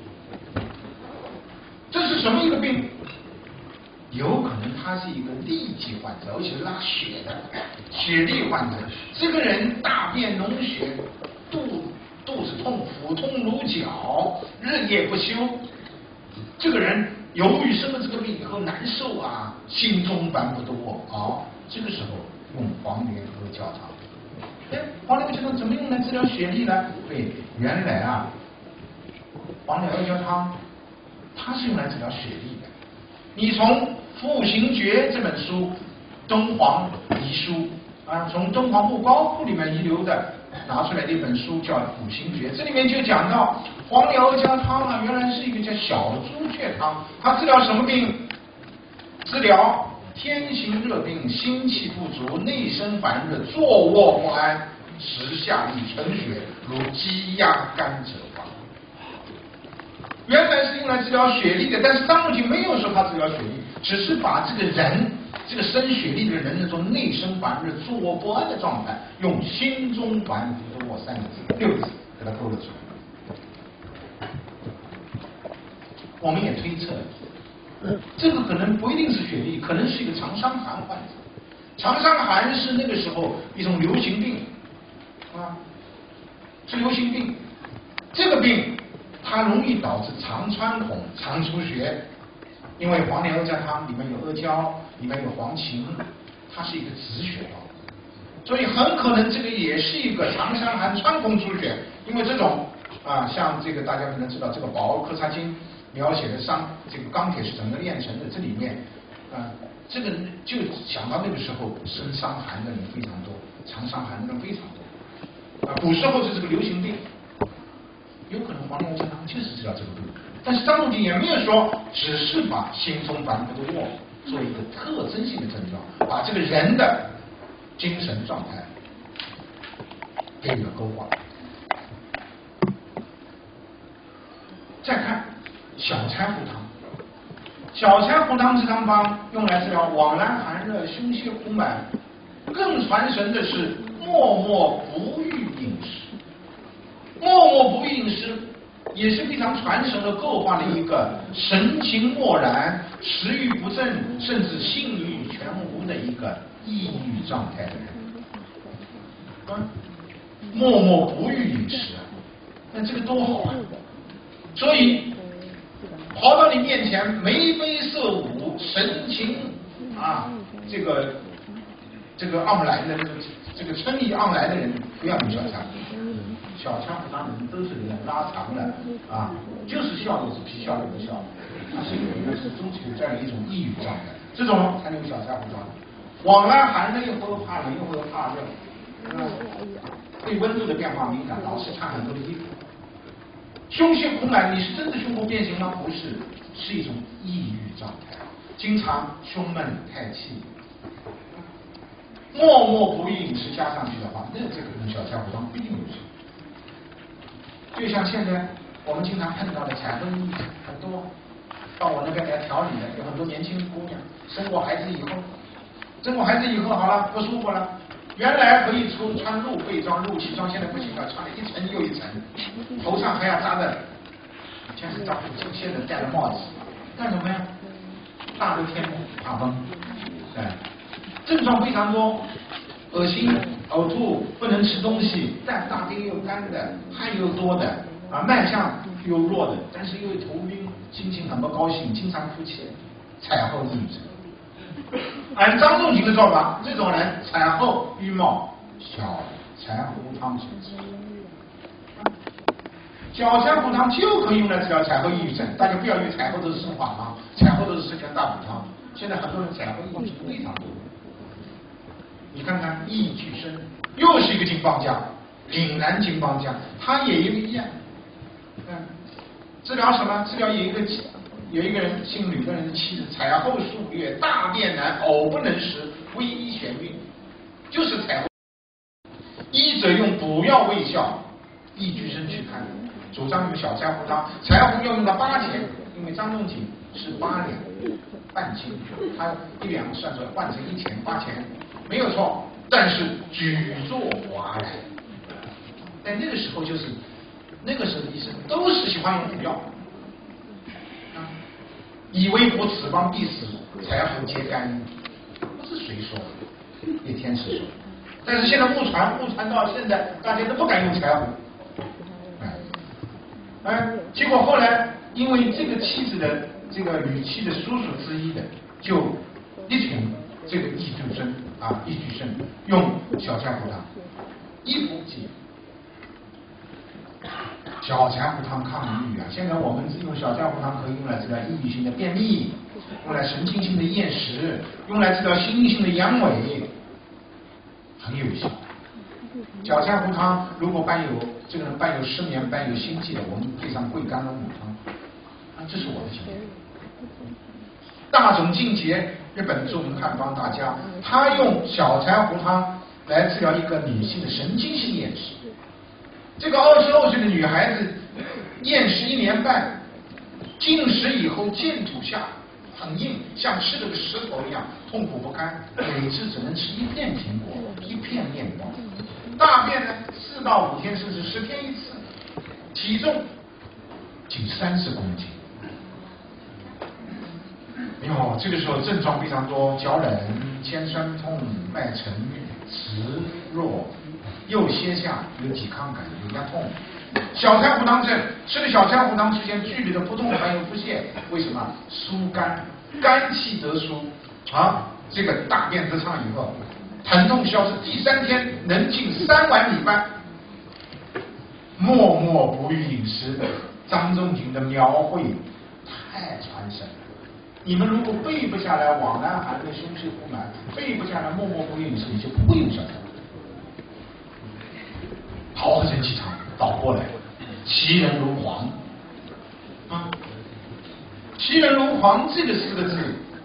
这是什么一个病？有可能他是一个痢疾患者，而且是拉血的血痢患者。这个人大便脓血，肚肚子痛，腹痛如绞，日夜不休。这个人由于生了这个病以后难受啊，心中烦不多啊，这个时候用黄连阿胶汤。哎，黄连阿胶汤怎么用来治疗血痢呢？对，原来啊，黄连阿胶汤它是用来治疗血痢的。你从《复行诀》这本书，敦煌遗书啊，从敦煌木高窟里面遗留的拿出来的一本书叫《复行诀》，这里面就讲到黄连阿胶汤啊，原来是一个叫小朱雀汤，它治疗什么病？治疗天行热病，心气不足，内生烦热，坐卧不安，时下利沉血，如积压甘者方。原来是用来治疗血痢的，但是张仲景没有说他治疗血痢，只是把这个人，这个生血痢的人那种内生烦热、坐卧不安的状态，用心中烦不多三个字、六个字给他勾勒出来。我们也推测，这个可能不一定是血痢，可能是一个肠伤寒患者。肠伤寒是那个时候一种流行病啊，是流行病。这个病它容易导致肠穿孔、肠出血，因为黄连阿胶汤里面有阿胶，里面有黄芩，它是一个止血药，所以很可能这个也是一个肠伤寒、穿孔出血。因为这种啊，像这个大家可能知道，这个《宝腭柯察经》描写的伤这个钢铁是怎么炼成的，这里面啊，这个就想到那个时候生伤寒的人非常多，肠伤寒的人非常多啊，古时候是这个流行病。有可能黄连阿胶汤就是治疗这个病，但是张仲景也没有说只是把心中烦不多做一个特征性的症状，把这个人的精神状态给予了勾画。再看小柴胡汤，小柴胡汤治汤方用来治疗往来寒热、胸胁苦满，更传神的是默默不欲饮食。默默不欲饮食也是非常传神的构画了一个神情漠然、食欲不振，甚至性欲全无的一个抑郁状态的人。啊，默默不欲饮食，那这个多好啊！所以跑到你面前眉飞色舞，神情啊，这个这个盎然的这个春意盎然的人，不要用小柴胡。小柴胡汤的人都是人拉长了啊，就是笑也是皮笑肉不笑，它是有一个是中期有这样一种抑郁状态，这种才能有小柴胡汤。往来寒热又会怕冷又会怕热，嗯，对温度的变化敏感，老是穿很多的衣服。胸胁苦满，你是真的胸部变形吗？不是，是一种抑郁状态，经常胸闷太气。默默不欲饮食加上去的话，那这个跟小柴胡汤不一定有效。就像现在我们经常碰到的彩婚很多，到我那边来调理的有很多年轻姑娘，生过孩子以后，生过孩子以后好了不舒服了，原来可以出穿露背装、露脐装，现在不行了，穿了一层又一层，头上还要扎的，以前是扎不清，现在戴了帽子，干什么呀？大热天怕风，哎，症状非常多，恶心、呕吐，不能吃东西，但大便又干的，汗又多的， 啊，脉象又弱的，但是又头晕，心情很不高兴，经常哭泣，产后抑郁症。按张仲景的说法，这种人产后郁冒小柴胡汤治。小柴胡汤就可以用来治疗产后抑郁症，大家不要以为产后都是生化汤，产后都是生姜大补汤。现在很多人产后抑郁症非常多。你看看易矩生，又是一个金邦家，岭南金邦家，他也一样。嗯，治疗什么？治疗有一个有一个人姓吕的人的妻子产后数月，大便难，呕不能食，微医眩晕，就是产后。医者用补药未效，易矩生去看，主张用小柴胡汤，柴胡要用到八钱，因为张仲景是八两半斤，他一两算出来换成一钱八钱，没有错，但是举座哗然。但那个时候就是那个时候的医生都是喜欢用补药，啊，以为补此方必死，柴胡皆甘霖，不是谁说的，也天池说。但是现在误传，误传到现在，大家都不敢用柴胡，哎，哎，结果后来因为这个妻子的这个吕妻的叔叔之一的，就力挺这个易矩生啊，易矩生用小柴胡汤，一服即小柴胡汤抗抑郁啊！现在我们用小柴胡汤可以用来治疗抑郁性的便秘，用来神经性的厌食，用来治疗心因性的阳痿，很有效。小柴胡汤如果伴有这个人伴有失眠、伴有心悸的，我们配上桂干龙母汤，啊，这是我的经验。大冢敬节，日本著名汉方大家，他用小柴胡汤来治疗一个女性的神经性厌食。这个二十二岁的女孩子厌食一年半，进食以后见吐下很硬，像吃了个石头一样，痛苦不堪，每次只能吃一片苹果，一片面包。大便呢，四到五天甚至十天一次，体重仅三十公斤。哟，这个时候症状非常多：脚冷、肩酸痛、脉沉、迟弱。右胁下有抵抗感，有压痛。小柴胡汤症，吃了小柴胡汤之间剧烈的腹痛还有腹泻，为什么？疏肝，肝气得疏啊，这个大便得畅以后，疼痛消失，第三天能进三碗米饭。默默不欲饮食，张仲景的描绘太传神了。你们如果背不下来往南寒的胸胁腹满，背不下来默默不欲饮食，你就不会用小柴胡。桃核承气汤倒过来，其人如黄啊，其人如黄这个四个字，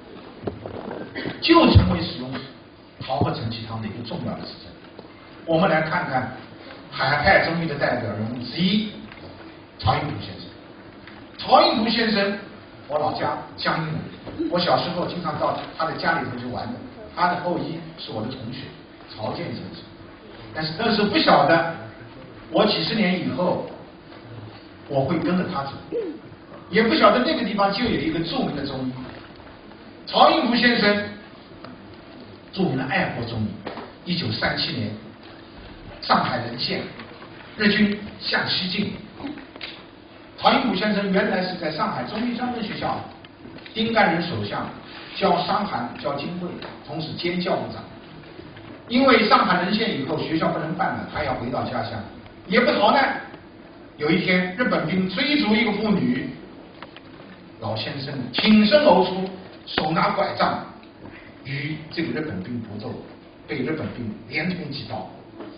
就成为使用桃核承气汤的一个重要的实证。我们来看看海派中医的代表人物之一曹应图先生。曹应图先生，我老家江阴人，我小时候经常到他的家里头去玩的。他的后裔是我的同学曹健先生，但是那时候不晓得。我几十年以后，我会跟着他走，也不晓得那个地方就有一个著名的中医，曹应图先生，著名的爱国中医。一九三七年，上海沦陷，日军向西进，曹应图先生原来是在上海中医专门学校，丁干人首相，教伤寒，教金匮，同时兼教务长。因为上海沦陷以后，学校不能办了，他要回到家乡。也不逃难。有一天，日本兵追逐一个妇女，老先生挺身而出，手拿拐杖，与这个日本兵搏斗，被日本兵连捅几刀，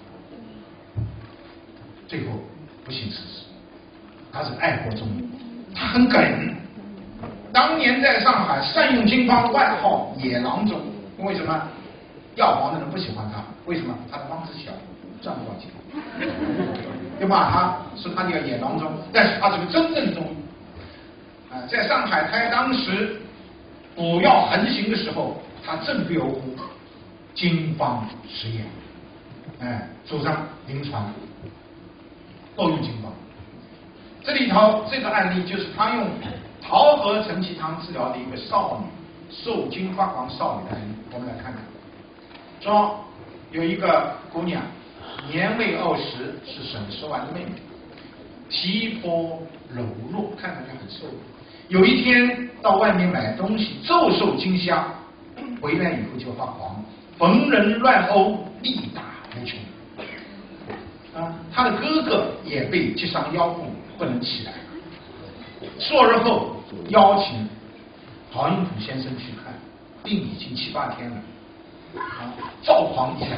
最后不幸辞世。他是爱国中医，他很感人。当年在上海善用经方，外号野郎中，因为什么？药房的人不喜欢他，为什么？他的方子小，赚不到钱。就骂他说他叫野郎中，但是他是个真正中医啊，在上海滩当时补药横行的时候，他振臂而呼，经方实验，哎，主张临床都用经方。这里头这个案例就是他用桃核承气汤治疗的一个少女受惊发狂少女的案例，我们来看看。说有一个姑娘年未二十，是沈世万的妹妹， 体魄柔弱，看上去很瘦。有一天到外面买东西，骤受惊吓，回来以后就发狂，逢人乱殴，力大无穷。啊，他的哥哥也被击伤腰部，不能起来。数日后邀请陶应普先生去看，病已经七八天了，啊，躁狂一下。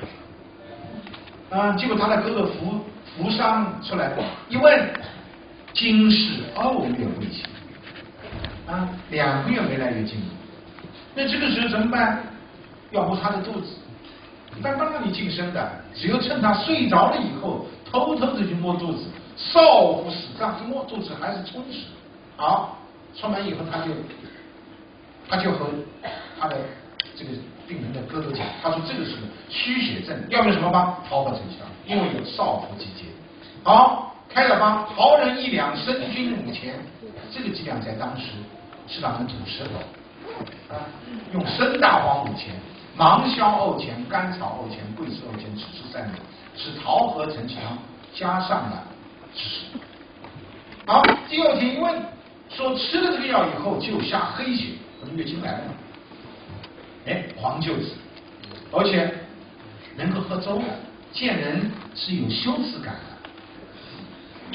啊，结果他的哥哥扶扶伤出来，一问，经是二月未经，啊，两个月没来月经了。那这个时候怎么办？要摸他的肚子，一般不让你近身的，只有趁他睡着了以后，偷偷的去摸肚子，少腹适胀，一摸肚子还是充实。好，出门以后他就他就和他的这个病人的哥哥讲，他说这个是虚血症，要用什么方？桃核承气汤，因为有少腹季节。好，开了方，桃仁一两，生菌五钱，这个剂量在当时是让人吐舌头啊。用生大黄五钱，芒硝二钱，甘草二钱，桂枝二钱，枳实三两，是桃核承气汤加上了枳实。好，第二天一问，说吃了这个药以后就下黑血，我的月经来了嘛？哎，黄臼子，而且能够喝粥了，见人是有羞耻感的。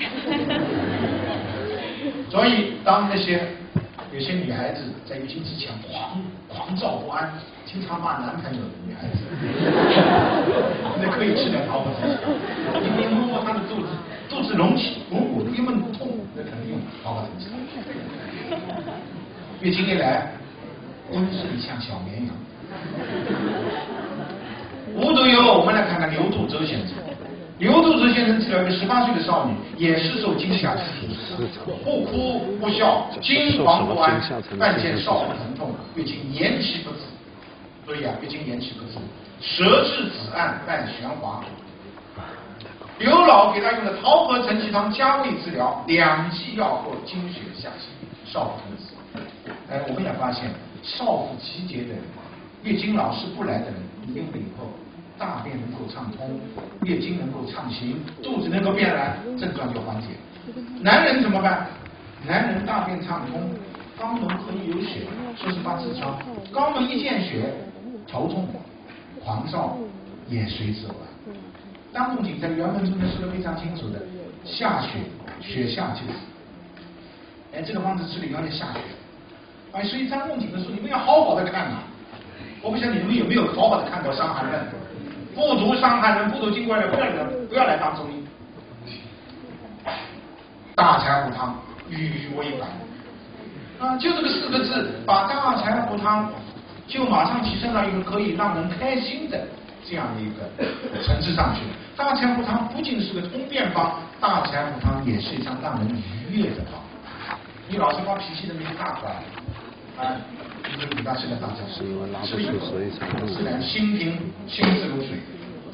所以当那些有些女孩子在月经之前狂狂躁不安，经常骂男朋友的女孩子，那可以吃点桃核承气汤。你你摸摸她的肚子，肚子隆起鼓鼓的，一闷痛，那肯定用桃核承气汤。月经一来，温顺像小绵羊。无独有偶，我们来看看刘杜泽先生。刘杜泽先生治疗一个十八岁的少女，也是受惊吓致死，不哭不笑，惊惶不安，伴见少腹疼痛，月经延期不止。所以啊，月经延期不止，舌质紫暗，伴玄滑。刘老给他用的桃核承气汤加味治疗，两剂药后经血下行，少腹疼死。哎，我们也发现，少腹集结的人，月经老是不来的人，你用了以后，大便能够畅通，月经能够畅行，肚子能够变蓝，症状就缓解。男人怎么办？男人大便畅通，肛门可以有血，说是发痔疮，肛门一见血，头痛、狂躁也随之而来。张仲景在原文中呢说的非常清楚的，下血，血下就死。哎，这个方子吃了以后要下血。哎，所以张仲景的书你们要好好的看啊！我不晓得你们有没有好好的看过《伤寒论》，不读《伤寒论》，不读《金匮论》，不要来不要来当中医。大柴胡汤郁郁微烦啊，就这个四个字，把大柴胡汤就马上提升到一个可以让人开心的这样的一个层次上去。大柴胡汤不仅是个通便方，大柴胡汤也是一张让人愉悦的方。你老是发脾气的那些大款啊，一个李大师的大家吃吃一口，自然心平心自如水。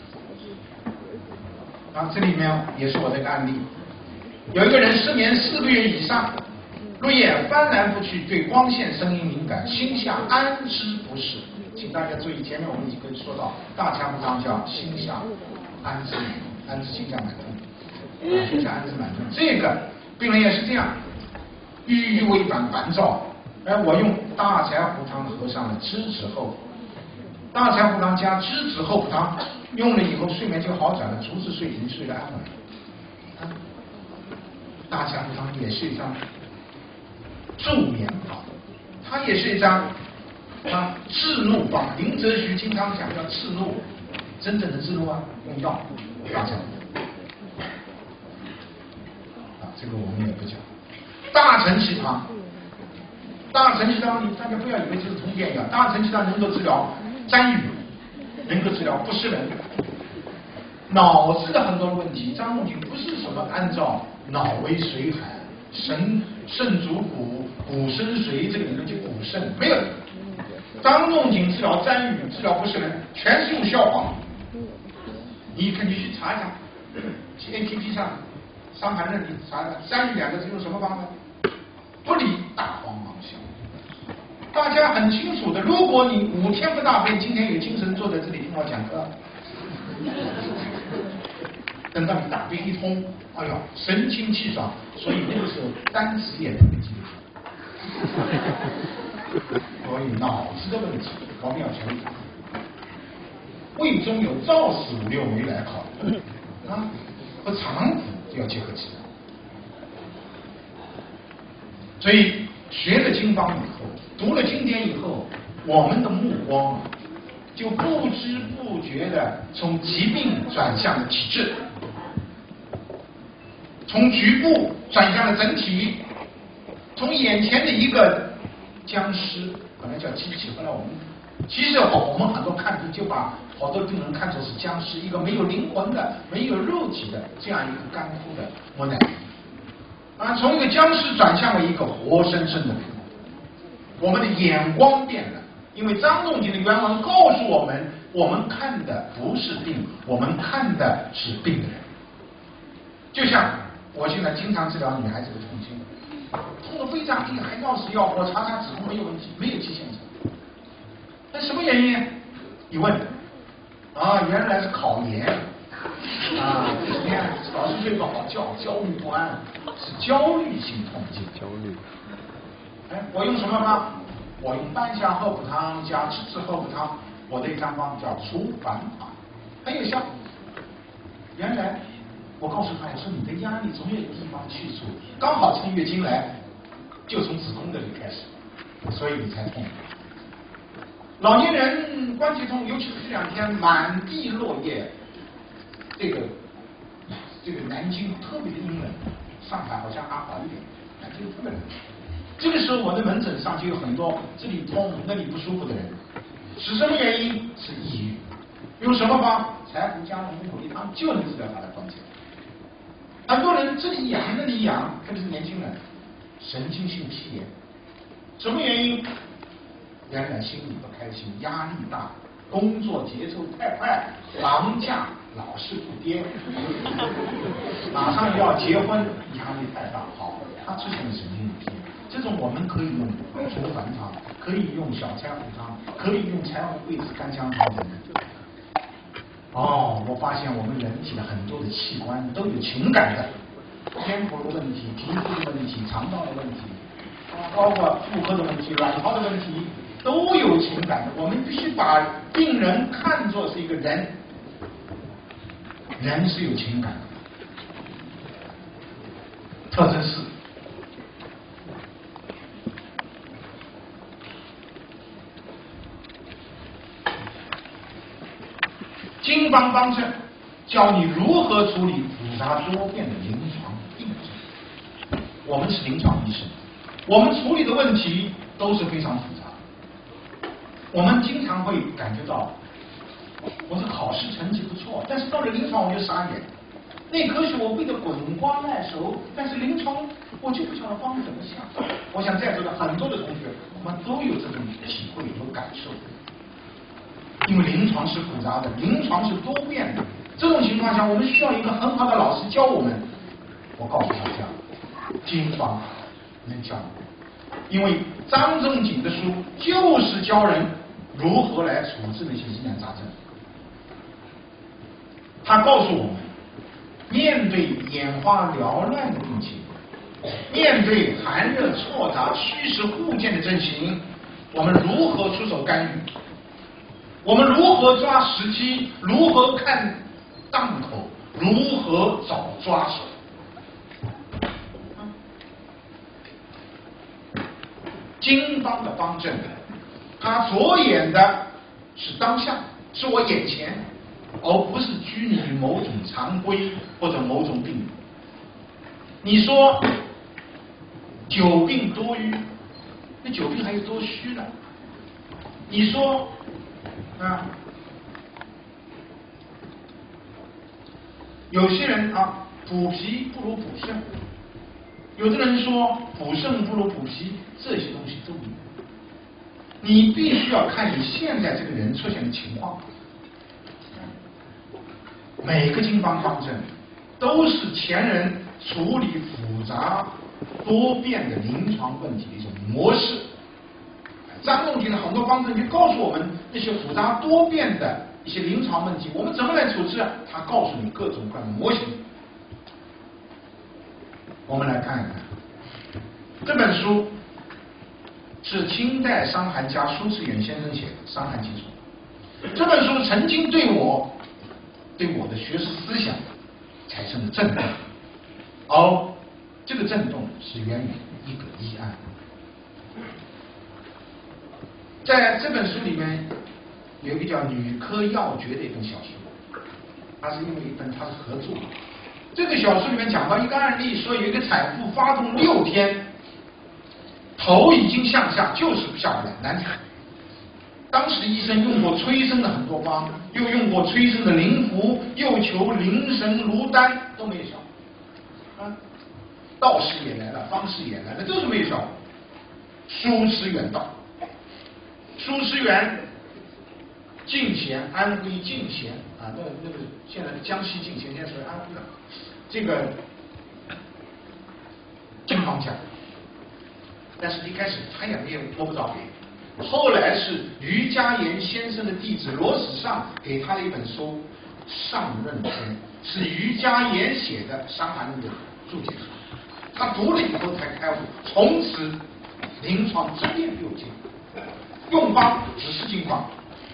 啊，这里面也是我这个案例，有一个人失眠四个月以上，入夜翻来覆去，对光线声音敏感，心下安之不适。请大家注意，前面我们已经说到大柴胡汤叫心下安之安之心下满痛，啊，心下安之满痛。这个病人也是这样，郁郁微烦烦躁。哎，我用大柴胡汤合上了栀子厚，大柴胡汤加栀子厚汤，用了以后睡眠就好转了，逐次睡已经睡得安稳。啊，大柴胡汤也是一张助眠方，它也是一张啊治怒方。林则徐经常讲要治怒，真正的治怒啊，用药大柴胡。啊，这个我们也不讲。大承气汤。大承气汤，你大家不要以为这是通便药。大承气汤能够治疗沾雨，能够治疗不湿人，脑子的很多问题。张仲景不是什么按照脑为髓海，神肾主骨，骨生髓这个理论去补肾，没有。张仲景治疗沾雨，治疗不湿人，全是用消黄。你可以去查一查 ，A P P 上《伤寒论》你查一查，沾雨两个字用什么方法？不理大黄芒硝。大家很清楚的，如果你五天不大便，今天有精神坐在这里听我讲课， 等到你打病一通，哎呀，神清气爽，所以那个时候单词也特别记得住。所以脑子的问题我们要处理。胃中有燥死五六没来考啊，和肠腑就要结合起来。所以学了经方以后，读了经典以后，我们的目光就不知不觉的从疾病转向了体质，从局部转向了整体，从眼前的一个僵尸，本来叫机器，后来我们其实我们很多看病就把好多病人看作是僵尸，一个没有灵魂的、没有肉体的这样一个干枯的木乃伊啊，从一个僵尸转向了一个活生生的人。我们的眼光变了，因为张仲景的原文告诉我们，我们看的不是病，我们看的是病的人。就像我现在经常治疗女孩子的痛经，痛得非常厉害，要死要活，查查子宫没有问题，没有期限症。那什么原因？一问啊，原来是考研啊，你看老是睡不好觉，焦虑不安，是焦虑性痛经。焦虑。哎，我用什么方？我用半夏厚朴汤加栀子厚朴汤，我的一张方叫除烦法，很有效。原来我告诉他，我说你的压力总有一个地方去除，刚好趁月经来，就从子宫这里开始，所以你才痛。老年人关节痛，尤其是这两天满地落叶，这个这个南京特别的阴冷，上海好像还好一点，南京特别冷。这个时候我的门诊上就有很多这里痛那里不舒服的人，是什么原因？是抑郁。用什么方？柴胡加龙骨力汤就能治疗他的关节。很多人这里痒那里痒，特别是年轻人，神经性皮炎。什么原因？原来心里不开心，压力大，工作节奏太快，房价老是不跌，马上要结婚，压力太大，好，他出现了神经皮炎。这种我们可以用除烦汤，可以用小柴胡汤，可以用柴胡桂枝干姜汤等等。哦，我发现我们人体的很多的器官都有情感的，偏颇的问题、皮肤的问题、肠道的问题，包括妇科的问题、卵巢的问题，都有情感的。我们必须把病人看作是一个人，人是有情感的，特征是经方方正，教你如何处理复杂多变的临床病症。我们是临床医生，我们处理的问题都是非常复杂。我们经常会感觉到，我的考试成绩不错，但是到了临床我就傻眼。内科学我背得滚瓜烂熟，但是临床我就不晓得方怎么下。我想在座的很多的同学，我们都有这种体会和感受。因为临床是复杂的，临床是多变的，这种情况下，我们需要一个很好的老师教我们。我告诉大家，经方能教我，因为张仲景的书就是教人如何来处置那些疑难杂症。他告诉我们，面对眼花缭乱的病情，面对寒热错杂、虚实互见的症型，我们如何出手干预？我们如何抓时机？如何看档口？如何找抓手？经方的方正，他着眼的是当下，是我眼前，而不是拘泥于某种常规或者某种病。你说久病多瘀，那久病还有多虚呢？你说啊，有些人啊，补脾不如补肾，有的人说补肾不如补脾，这些东西都没有。你必须要看你现在这个人出现的情况。每个经方方正都是前人处理复杂多变的临床问题的一种模式。张仲景的很多方正就告诉我们那些复杂多变的一些临床问题，我们怎么来处置啊？他告诉你各种各样的模型。我们来看一看这本书，是清代伤寒家苏志远先生写的《伤寒基础》。这本书曾经对我对我的学术思想产生了震动，而这个震动是源于一个医案。在这本书里面有一个叫《女科要诀》的一本小说，它是因为一本它是合著的。这个小说里面讲到一个案例，说有一个产妇发动六天，头已经向下，就是下不来，难产。当时医生用过催生的很多方，又用过催生的灵符，又求灵神炉丹，都没有效。啊，道士也来了，方士也来了，都是没有效果。苏师远道，苏师远进贤，安徽进贤啊，那那个现在江西进贤，现在是安徽的这个金方家，但是一开始他也没有摸不着边，后来是余家言先生的弟子罗史尚给他的一本书《上任篇》，是余家言写的《伤寒论》的注解书，他读了以后才开悟，从此临床真验六经，用方只是经方。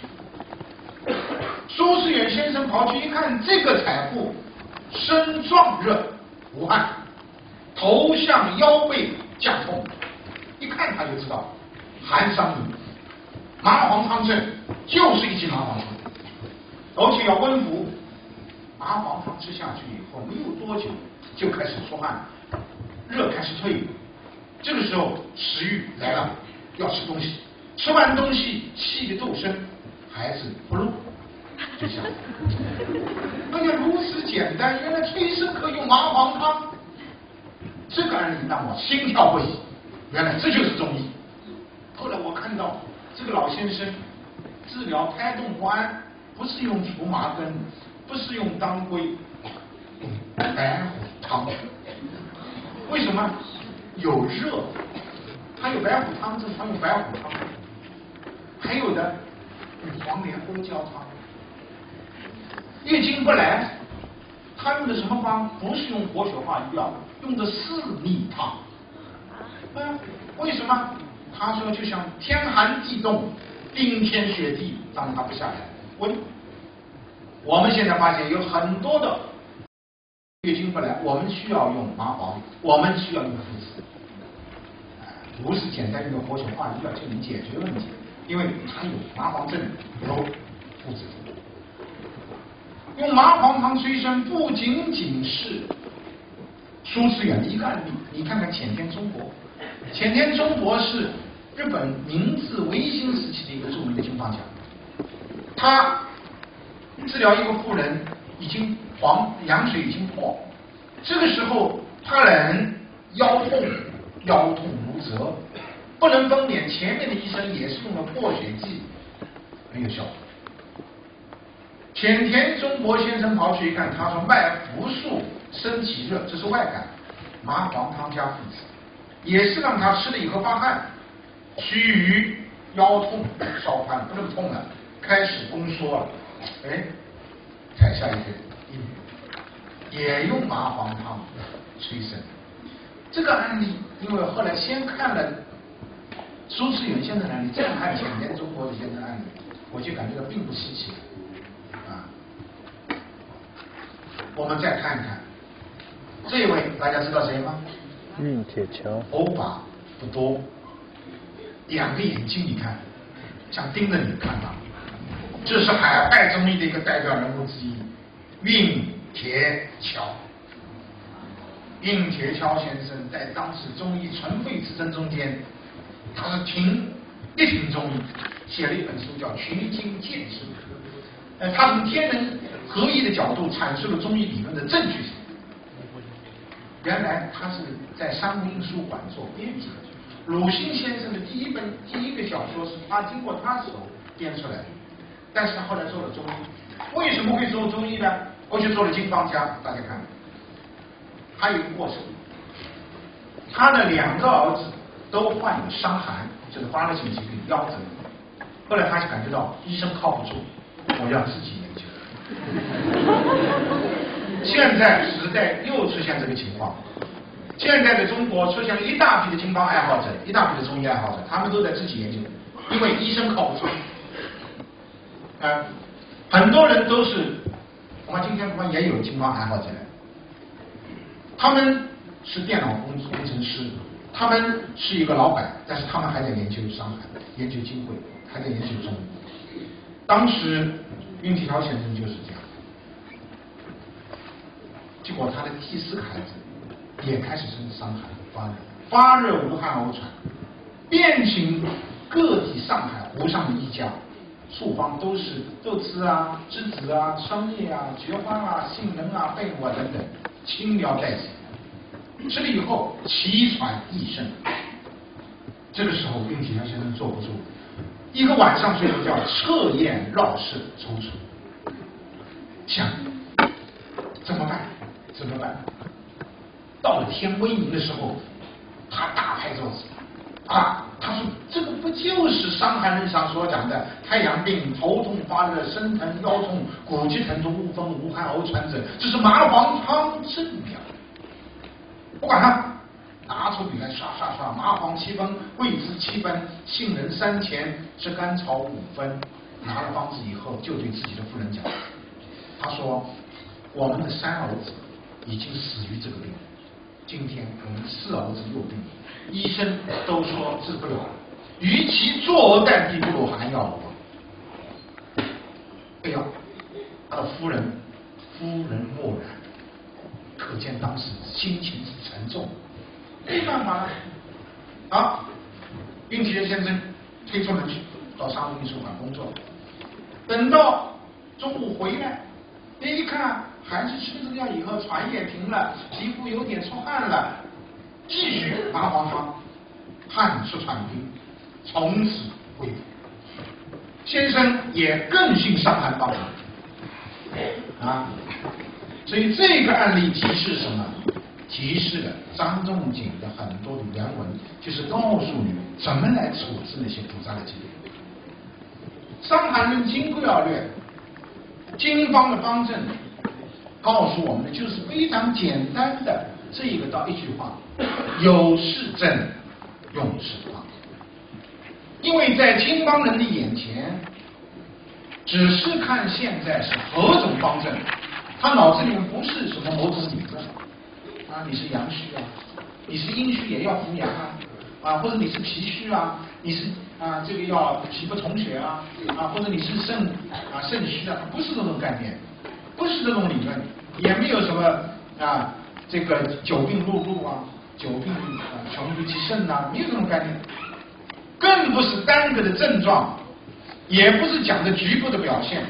苏世远先生跑去一看，这个产妇身壮热无汗，头向腰背降痛，一看他就知道寒伤引，麻黄汤症就是一剂麻黄汤，而且要温服。麻黄汤吃下去以后，没有多久就开始出汗，热开始退，这个时候食欲来了，要吃东西，吃完东西气的骤升，孩子不露就下来。哎呀，如此简单，原来催生可用麻黄汤。这个案例让我心跳不已，原来这就是中医。后来我看到这个老先生治疗胎动不安，不是用除麻根，不是用当归，用白虎汤。为什么？有热，他有白虎汤症，他用白虎汤。还有的用黄连阿胶汤。月经不来，他用的什么方？不是用活血化瘀药，用的四逆汤。嗯，为什么？他说就像天寒地冻，冰天雪地，让他不下来。温。我们现在发现有很多的月经不来，我们需要用麻黄，我们需要用附子，不是简单用活血化瘀药就能解决问题，因为它有麻黄症，有附子。用麻黄汤催生不仅仅是苏世远的一个案例，你看看浅田忠国，浅田忠国是日本明治维新时期的一个著名的经方家，他治疗一个妇人已经黄羊水已经破，这个时候他人腰痛，腰痛如折，不能分娩，前面的医生也是用了破血剂，没有效果。浅田忠国先生跑去一看，他说脉浮数，身体热，这是外感，麻黄汤加附子，也是让他吃了以后发汗，须臾腰痛烧宽，不那么痛了，开始宫缩了，哎，才下一个一女，也用麻黄汤催生。这个案例，因为后来先看了苏志远先生的案例，再看浅田忠国的先生案例，我就感觉到并不稀奇。我们再看看这位，大家知道谁吗？ 运铁桥。 头发不多，两个眼睛，你看像盯着你看到，这是海派中医的一个代表人物之一，运铁桥。运铁桥先生在当时中医存废之争中间，他是挺一挺中医，写了一本书叫《群经鉴术》。呃，他从天人合一的角度阐述了中医理论的正确性。原来他是在商兵书馆做编辑的，鲁迅先生的第一本第一个小说是他经过他手编出来的，但是他后来做了中医。为什么会做中医呢？过去做了经方家，大家看，他有一个过程，他的两个儿子都患有伤寒，就是发热性疾病腰疼，后来他就感觉到医生靠不住。 我要自己研究。现在时代又出现这个情况，现在的中国出现了一大批的经方爱好者，一大批的中医爱好者，他们都在自己研究，因为医生靠不住。啊，很多人都是，我们今天我们也有经方爱好者，他们是电脑工工程师，他们是一个老板，但是他们还在研究伤寒，研究金匮，还在研究中医。当时运体条先生就是这样，结果他的第四个孩子也开始生伤寒发热，发热无汗呕喘，遍行各地上海湖上的医家，处方都是豆豉啊、栀子啊、桑叶啊、菊花啊、杏仁啊、贝母啊等等，轻描淡写，吃了以后气喘益甚。这个时候运体条先生坐不住，一个晚上睡不觉，彻夜绕室踌躇，想怎么办？怎么办？到了天微明的时候，他大拍桌子啊！他说：“这个不就是《伤寒论》上所讲的太阳病、头痛发热、身疼腰痛、骨肌疼痛、恶风无汗呕喘者，这是麻黄汤症呀！”不管他，拿出笔来刷刷刷，麻黄七分，桂枝七分，杏仁三钱，炙甘草五分。拿了方子以后，就对自己的夫人讲：“他说，我们的三儿子已经死于这个病，今天我们四儿子又病，医生都说治不了，与其坐而待毙，不如还要我。”哎呀，他的夫人夫人默然，可见当时心情之沉重。没办法了，啊，运体先生推出门去，到商务印书馆工作。等到中午回来，一看孩子吃了这个药以后，喘也停了，皮肤有点出汗了，继续麻黄汤，汗出喘冰，从此恢复。先生也更信伤寒方法啊，所以这个案例提示什么？提示了张仲景的很多的原文，就是告诉你怎么来处置那些复杂的疾病。《伤寒论·金匮要略》经方的方正告诉我们的就是非常简单的这一个到一句话：有是症，用是方。因为在青帮人的眼前，只是看现在是何种方正，他脑子里面不是什么某种理论。啊，你是阳虚啊，你是阴虚也要扶阳啊，啊，或者你是脾虚啊，你是啊这个要脾不统血啊，啊，或者你是肾啊肾虚啊，不是这种概念，不是这种理论，也没有什么啊这个久病入露啊，久病啊穷于其肾呐，没有这种概念，更不是单个的症状，也不是讲的局部的表现。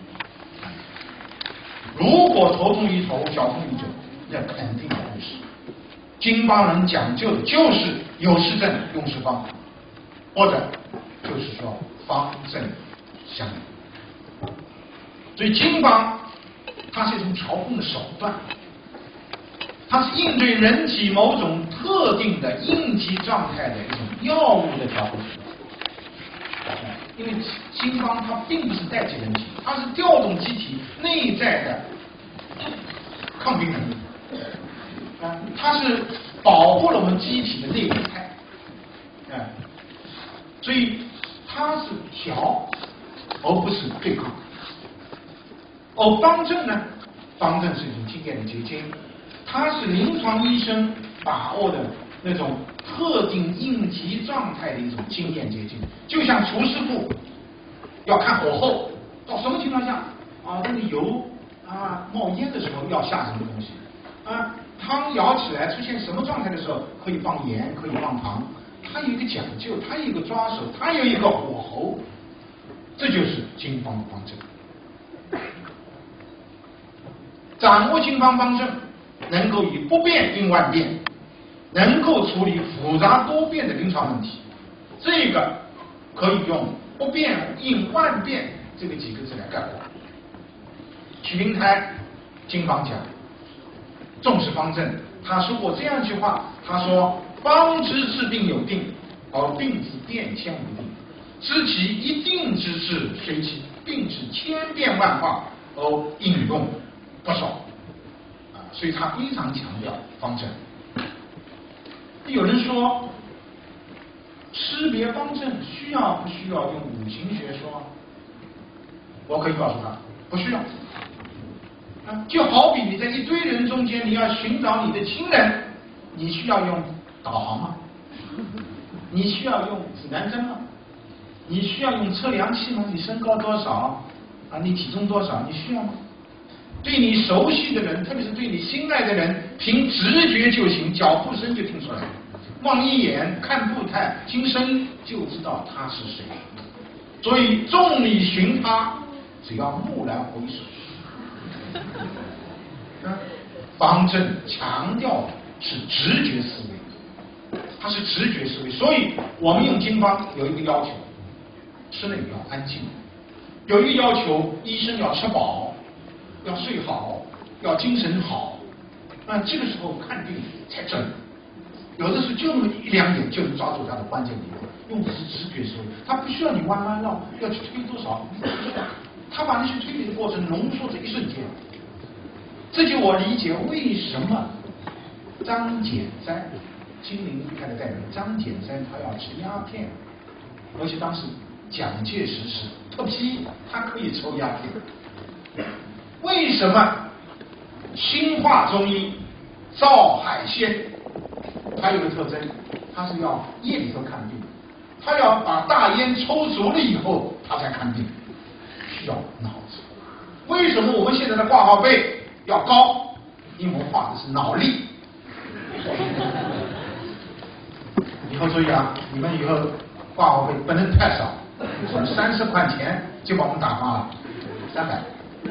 如果头痛医头，脚痛医脚，那肯定不是。经方人讲究的就是有是症用是方，或者就是说方正相应。所以经方它是一种调控的手段，它是应对人体某种特定的应急状态的一种药物的调控手段。因为经方它并不是代替人体，它是调动机体内在的抗病能力。啊，它是保护了我们机体的内分态，啊，所以它是调，而不是对抗。而方正呢，方正是一种经验的结晶，它是临床医生把握的那种特定应急状态的一种经验结晶。就像厨师傅要看火候，到什么情况下啊，那个油啊冒烟的时候要下什么东西啊。汤舀起来出现什么状态的时候，可以放盐，可以放糖，它有一个讲究，它有一个抓手，它有一个火候，这就是经方的方正。掌握经方方正，能够以不变应万变，能够处理复杂多变的临床问题。这个可以用不变应万变这个几个字来概括。许灵台经方讲重视方正，他说过这样一句话，他说：“方知治病有定，而病之变迁无定，知其一定之治，随其变病是千变万化而应用不少啊，所以他非常强调方正。有人说，识别方正需要不需要用五行学说？我可以告诉他，不需要。啊，就好比你在一堆人中间，你要寻找你的亲人，你需要用导航吗？你需要用指南针吗？你需要用测量器吗？你身高多少啊？你体重多少？你需要吗？对你熟悉的人，特别是对你心爱的人，凭直觉就行，脚步声就听出来，望一眼、看步态、听声音就知道他是谁。所以众里寻他，只要蓦然回首。啊，方正强调的是直觉思维，它是直觉思维，所以我们用经方有一个要求，室内要安静，有一个要求，医生要吃饱，要睡好，要精神好，那这个时候看病才准。有的是就那么一两点就能抓住它的关键点，用的是直觉思维，它不需要你弯弯绕，要去推多少，他把那些推理的过程浓缩在一瞬间。这就我理解为什么张简斋，金陵一派的代表张简斋他要吃鸦片，而且当时蒋介石是特批他可以抽鸦片。为什么新化中医赵海鲜他有个特征，他是要夜里头看病，他要把大烟抽足了以后他才看病，需要脑子。为什么我们现在的挂号费要高？因为我们画的是脑力。以后注意啊，你们以后挂号费不能太少，从三十块钱就把我们打发了，三百。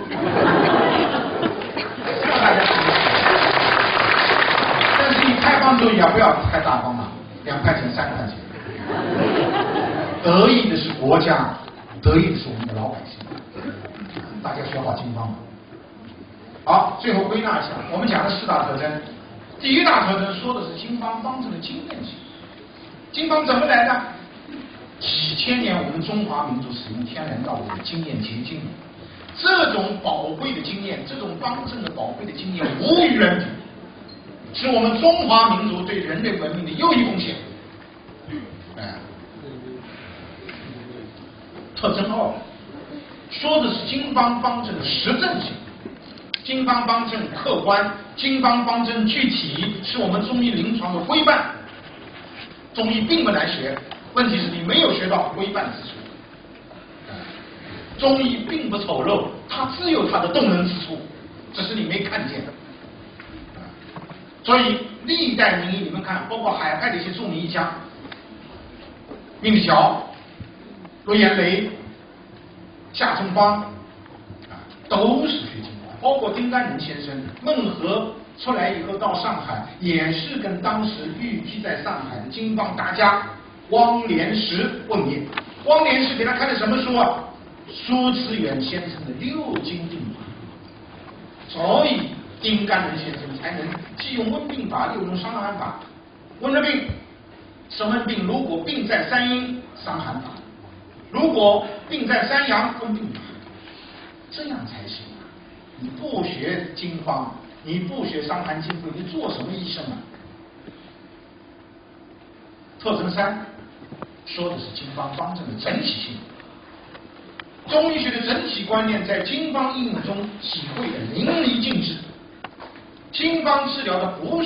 大家但是你开放注意啊，不要太大方了，两块钱、三块钱。得益的是国家，得益的是我们的老百姓。大家学好经方。好，最后归纳一下，我们讲的四大特征。第一大特征说的是经方方正的经验性。经方怎么来的？几千年我们中华民族使用天然道理的经验结晶，这种宝贵的经验，这种方正的宝贵的经验无与伦比，是我们中华民族对人类文明的又一贡献。哎，特征二说的是经方方正的实证性。经方方正客观，经方方正具体，是我们中医临床的规范。中医并不难学，问题是你没有学到规范之处。中医并不丑陋，它自有它的动人之处，只是你没看见。所以历代名医，你们看，包括海派的一些著名医家，命理桥、陆延雷、夏仲方啊，都是学经方。包括丁丹人先生，孟和出来以后到上海，也是跟当时寓居在上海的经方大家汪连石问业。汪连石给他看的什么书啊？苏志远先生的六经病法。所以丁甘人先生才能既用温病法，又用伤寒法。温了病，什么病？如果病在三阴，伤寒法；如果病在三阳，温病法。这样才行啊！你不学经方，你不学伤寒经肺，你做什么医生啊？特征三说的是经方方正的整体性。中医学的整体观念在经方应用中体会的淋漓尽致。经方治疗的不是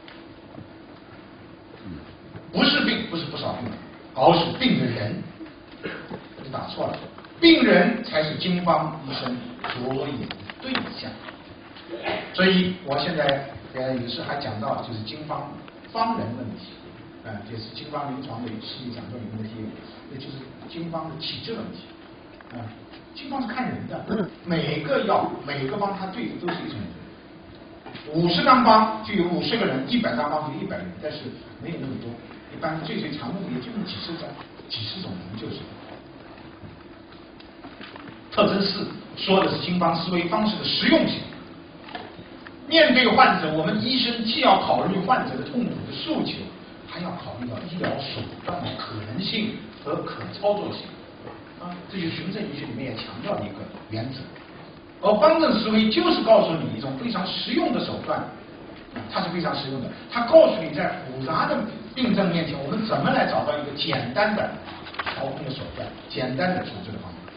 不是病，不是不少病，而是病的人。你打错了，病人才是经方医生着眼对象。所以我现在呃有时还讲到就是经方方人问题，啊、呃，就是经方临床的实际讲座里面的题，也就是经方的体质问题。啊、呃，经方是看人的，每个药每个方它对的都是一种人。五十张方就有五十个人，一百张方就有一百人，但是没有那么多，一般最最常用的也就那么几十张、几十种人就是。特征四说的是经方思维方式的实用性。面对患者，我们医生既要考虑患者的痛苦的诉求，还要考虑到医疗手段的可能性和可操作性。啊， 这就循证医学里面也强调的一个原则。而方正思维就是告诉你一种非常实用的手段，它是非常实用的。它告诉你在复杂的病症面前，我们怎么来找到一个简单的调控的手段，简单的处置的方法。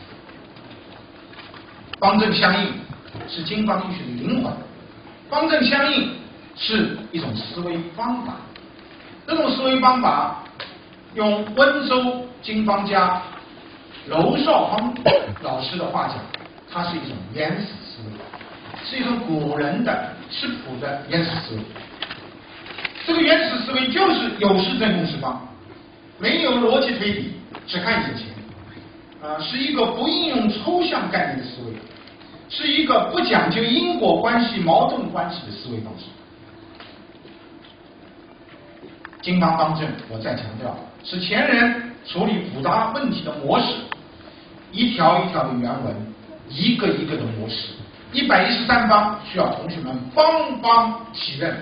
方正相应是经方医学的灵魂，方正相应是一种思维方法。这种思维方法，用温州经方家娄绍芳老师的话讲，它是一种原始思维，是一种古人的吃谱的原始思维。这个原始思维就是有事证用事方，没有逻辑推理，只看眼前，啊、呃，是一个不应用抽象概念的思维，是一个不讲究因果关系、矛盾关系的思维方式。经方方正，我再强调，是前人处理复杂问题的模式，一条一条的原文，一个一个的模式，一百一十三方需要同学们方方体认。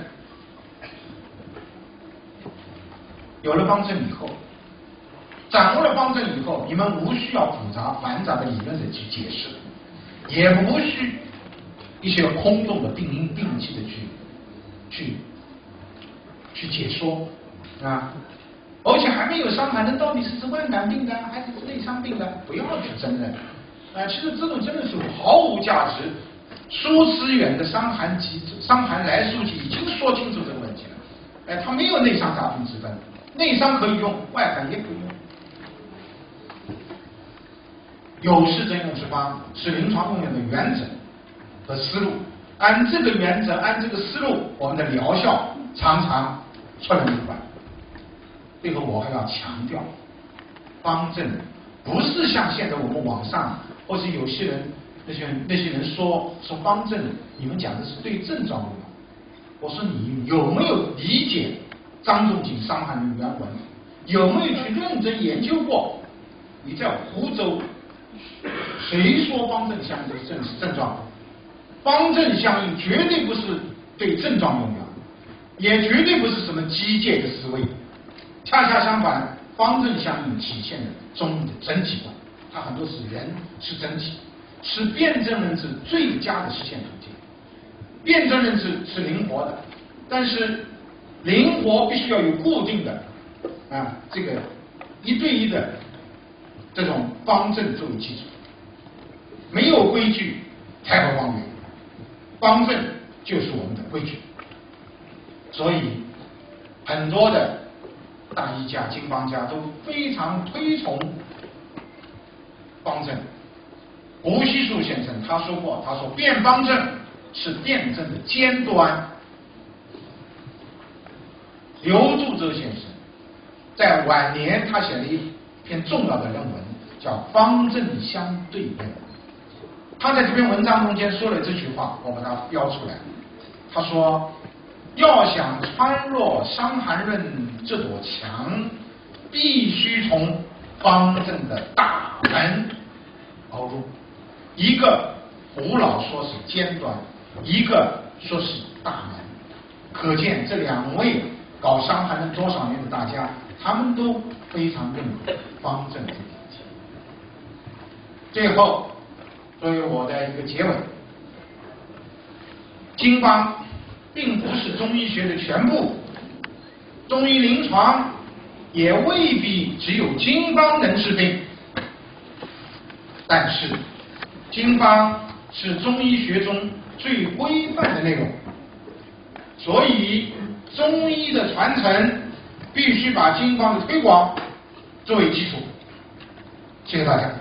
有了方正以后，掌握了方正以后，你们无需要复杂繁杂的理论的去解释，也无需一些空洞的病因病机的去去去解说。啊，而且还没有伤寒症到底是指万感病的还是指内伤病的，不要去争论。啊，其实这种争论是毫无价值。苏思远的《伤寒集》《伤寒来书集》已经说清楚这个问题了。哎，它没有内伤杂病之分，内伤可以用，外感也可以用。有事证用之方是临床用药的原则和思路，按这个原则，按这个思路，我们的疗效常常出人意外。最后我还要强调，方正不是像现在我们网上或是有些人那些那些人说说方正，你们讲的是对症状用药。我说你有没有理解张仲景《伤寒论》原文？有没有去认真研究过？你在湖州，谁说方正相应的症症状？方正相应绝对不是对症状用药，也绝对不是什么机械的思维。恰恰相反，方正相应体现了中医的整体观，它很多是人是整体，是辩证认知最佳的实现途径。辩证认知是灵活的，但是灵活必须要有固定的啊这个一对一的这种方正作为基础，没有规矩太过方圆，方正就是我们的规矩。所以很多的大医家、经方家都非常推崇方正。吴锡树先生他说过，他说辨方正是辩证的尖端。刘注周先生在晚年他写了一篇重要的论文，叫《方正相对论》。他在这篇文章中间说了这句话，我把它标出来。他说，要想穿落《伤寒论》这朵墙，必须从方正的大门而入。一个古老说是尖端，一个说是大门，可见这两位搞伤寒论多少年的大家，他们都非常认可方正这个体系。最后，作为我的一个结尾，经方并不是中医学的全部，中医临床也未必只有经方能治病，但是经方是中医学中最规范的内容，所以中医的传承必须把经方的推广作为基础。谢谢大家。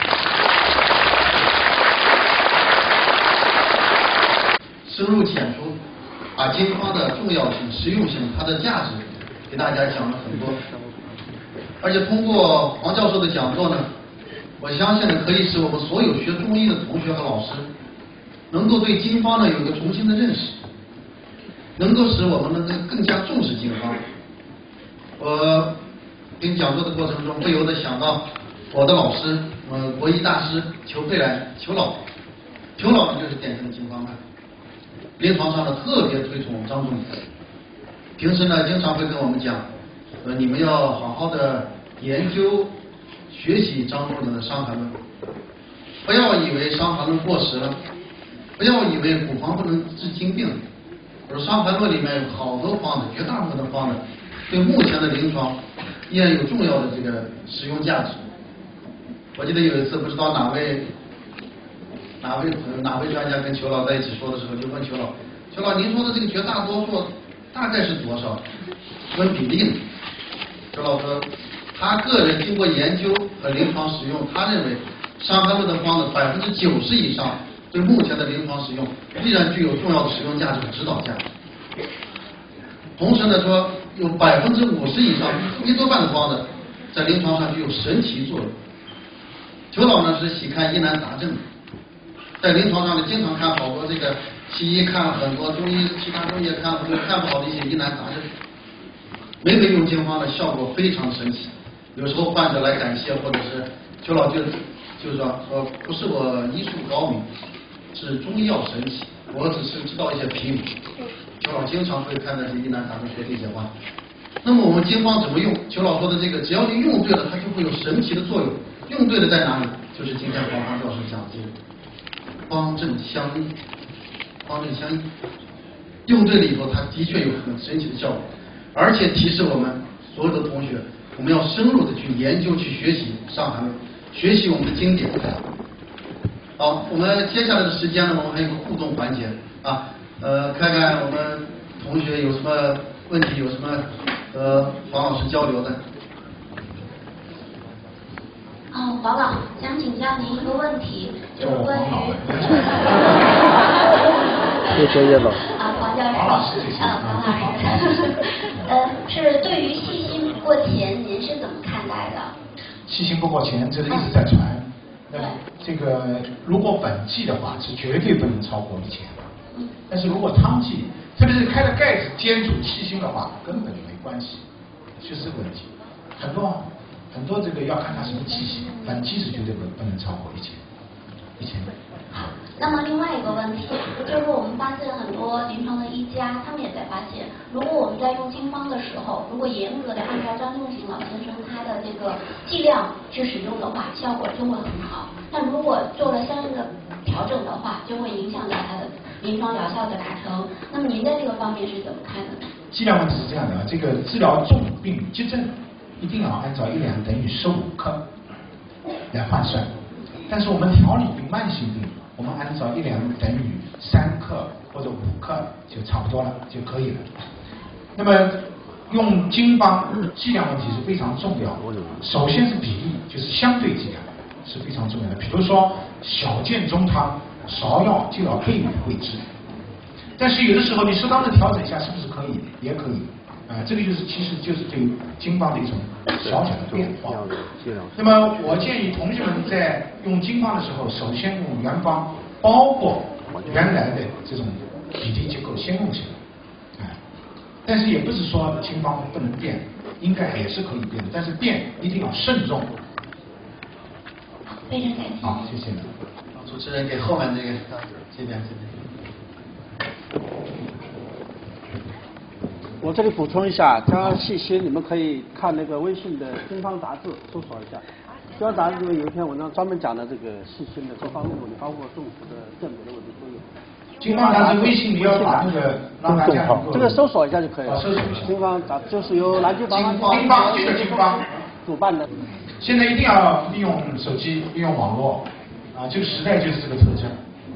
深入浅出，把经方的重要性、实用性、它的价值给大家讲了很多。而且通过黄教授的讲座呢，我相信呢，可以使我们所有学中医的同学和老师，能够对经方呢有一个重新的认识，能够使我们能够更加重视经方。我听讲座的过程中，不由得想到我的老师，呃，国医大师裘佩兰裘老，裘老呢就是典型的经方派。临床上呢特别推崇张仲景，平时呢经常会跟我们讲，呃，你们要好好的研究学习张仲景的《伤寒论》，不要以为《伤寒论》过时了，不要以为古方不能治经病。而《伤寒论》里面有好多方子，绝大部分的方子对目前的临床依然有重要的这个使用价值。我记得有一次，不知道哪位哪位朋友、哪位专家跟裘老在一起说的时候，就问裘老：“裘老，您说的这个绝大多数大概是多少？问比例呢？”裘老说，他个人经过研究和临床使用，他认为《伤寒论》的方子百分之九十以上对目前的临床使用依然具有重要的使用价值和指导价值。同时呢，说有百分之五十以上一多半的方子在临床上具有神奇作用。裘老呢是喜看疑难杂症，在临床上呢经常看好多这个西医看了很多，中医其他中医也看了很多看不好的一些疑难杂症，每每用经方呢效果非常神奇。有时候患者来感谢，或者是裘老就就是说说不是我医术高明，是中医药神奇，我只是知道一些皮毛。裘老经常会看到这些疑难杂症说这些话。那么我们经方怎么用？裘老说的这个，只要你用对了，它就会有神奇的作用。用对了在哪里？就是今天黄黄教授讲的这个方正相应，方正相应，用对了以后，它的确有很神奇的效果，而且提示我们所有的同学，我们要深入的去研究、去学习《伤寒论》，学习我们的经典。好，我们接下来的时间呢，我们还有个互动环节啊，呃，看看我们同学有什么问题，有什么和黄老师交流的。 哦，黄老，想请教您一个问题，就是关于谢谢叶老啊，黄教授， 黄老师， 啊，黄老师，呃，是对于细心不过钱，您是怎么看待的？ 细心不过钱，这个一直在传。那这个如果本剂的话，是绝对不能超过一钱。 嗯。 但是如果汤剂，特别是开了盖子煎煮细心的话，根本没关系，就是这个问题。很多。很多这个要看它什么剂型，本剂是绝对不不能超过一千，一千。 好，那么另外一个问题就是我们发现很多临床的医家，他们也在发现，如果我们在用经方的时候，如果严格的按照张仲景老先生他的这个剂量去使用的话，效果就会很好。但如果做了相应的调整的话，就会影响到它的临床疗效的达成。那么您在这个方面是怎么看的呢？ 剂量问题是这样的啊，这个治疗重病急症。一定要按照一两等于十五克来换算，但是我们调理病、慢性病，我们按照一两等于三克或者五克就差不多了就可以了。那么用经方剂量问题是非常重要，首先是比例，就是相对剂量是非常重要的。比如说小建中汤，芍药就要倍于桂枝，但是有的时候你适当的调整一下，是不是可以？也可以。啊、呃，这个就是其实就是对经方的一种小小的变化。那么我建议同学们在用经方的时候，首先用原方，包括原来的这种比例结构先用起来。啊、呃，但是也不是说经方不能变，应该也是可以变的，但是变一定要慎重。 非常感谢。 好，谢谢你。 主持人给后面这个这边这边。 我这里补充一下，讲细心，你们可以看那个微信的经方杂志搜索一下。经方杂志里面有一篇文章专门讲的这个细心的各方面问题，包括中暑的、症别的问题都有。 经方杂志微信你要把那个让大家这个搜索一下就可以了。 搜索一下。 经方杂志就是由南京经方经方这个经方主办的。 现在一定要利用手机，利用网络啊，这个时代就是这个特征。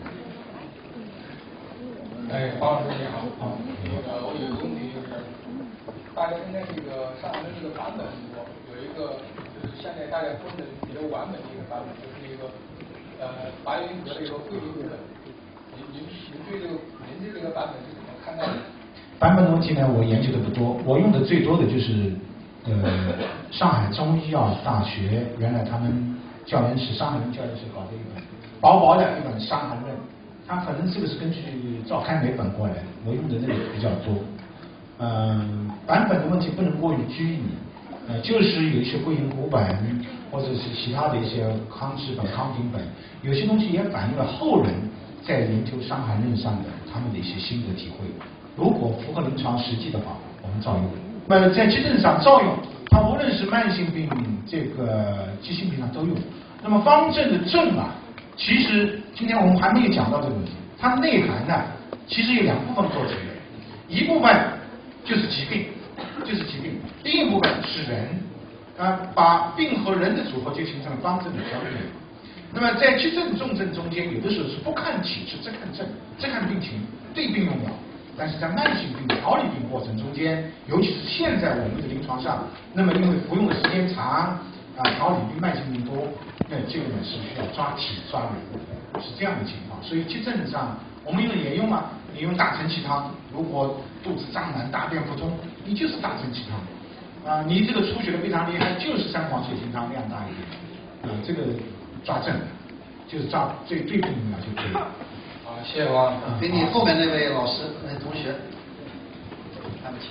哎，黄老师你好，好，那个我有一个问题就是，大家现在这个上的这个版本多，有一个就是现在大家分的比较完美的一个版本，就是一个呃白云阁的一个桂林本。您您您对这个您对这个版本是怎么看待的？ 版本的问题呢，我研究的不多，我用的最多的就是呃上海中医药大学原来他们教研室伤寒论教研室搞的一本薄薄的一本伤寒论。它可能这个是根据赵开美本过来的，我用的那个比较多。嗯，版本的问题不能过于拘泥，呃，就是有一些桂林古本或者是其他的一些康氏本、康平本，有些东西也反映了后人在研究伤寒论上的他们的一些心得体会。如果符合临床实际的话，我们照用。那么在急诊上照用， 它无论是慢性病、这个急性病它都用。那么方正的正啊，其实今天我们还没有讲到这个问题，它内涵呢，其实有两部分构成的，一部分就是疾病，就是疾病，另一部分是人，啊，把病和人的组合就形成了方正的标准。那么在急症、重症中间，有的时候是不看体质，只看症，只看病情，对病用药。但是在慢性病调理病过程中间，尤其是现在我们的临床上，那么因为服用的时间长，啊，调理病慢性病多，那这个呢是需要抓体抓人，是这样的情况。所以急症上我们用也用啊，你用大承气汤，如果肚子胀满、大便不通，你就是大承气汤。啊，你这个出血的非常厉害，就是三黄血清汤量大一点，啊，这个抓正，就是抓对对病用药就可以了。 好，谢谢王老师。 给你后面那位老师，那同学，看不起。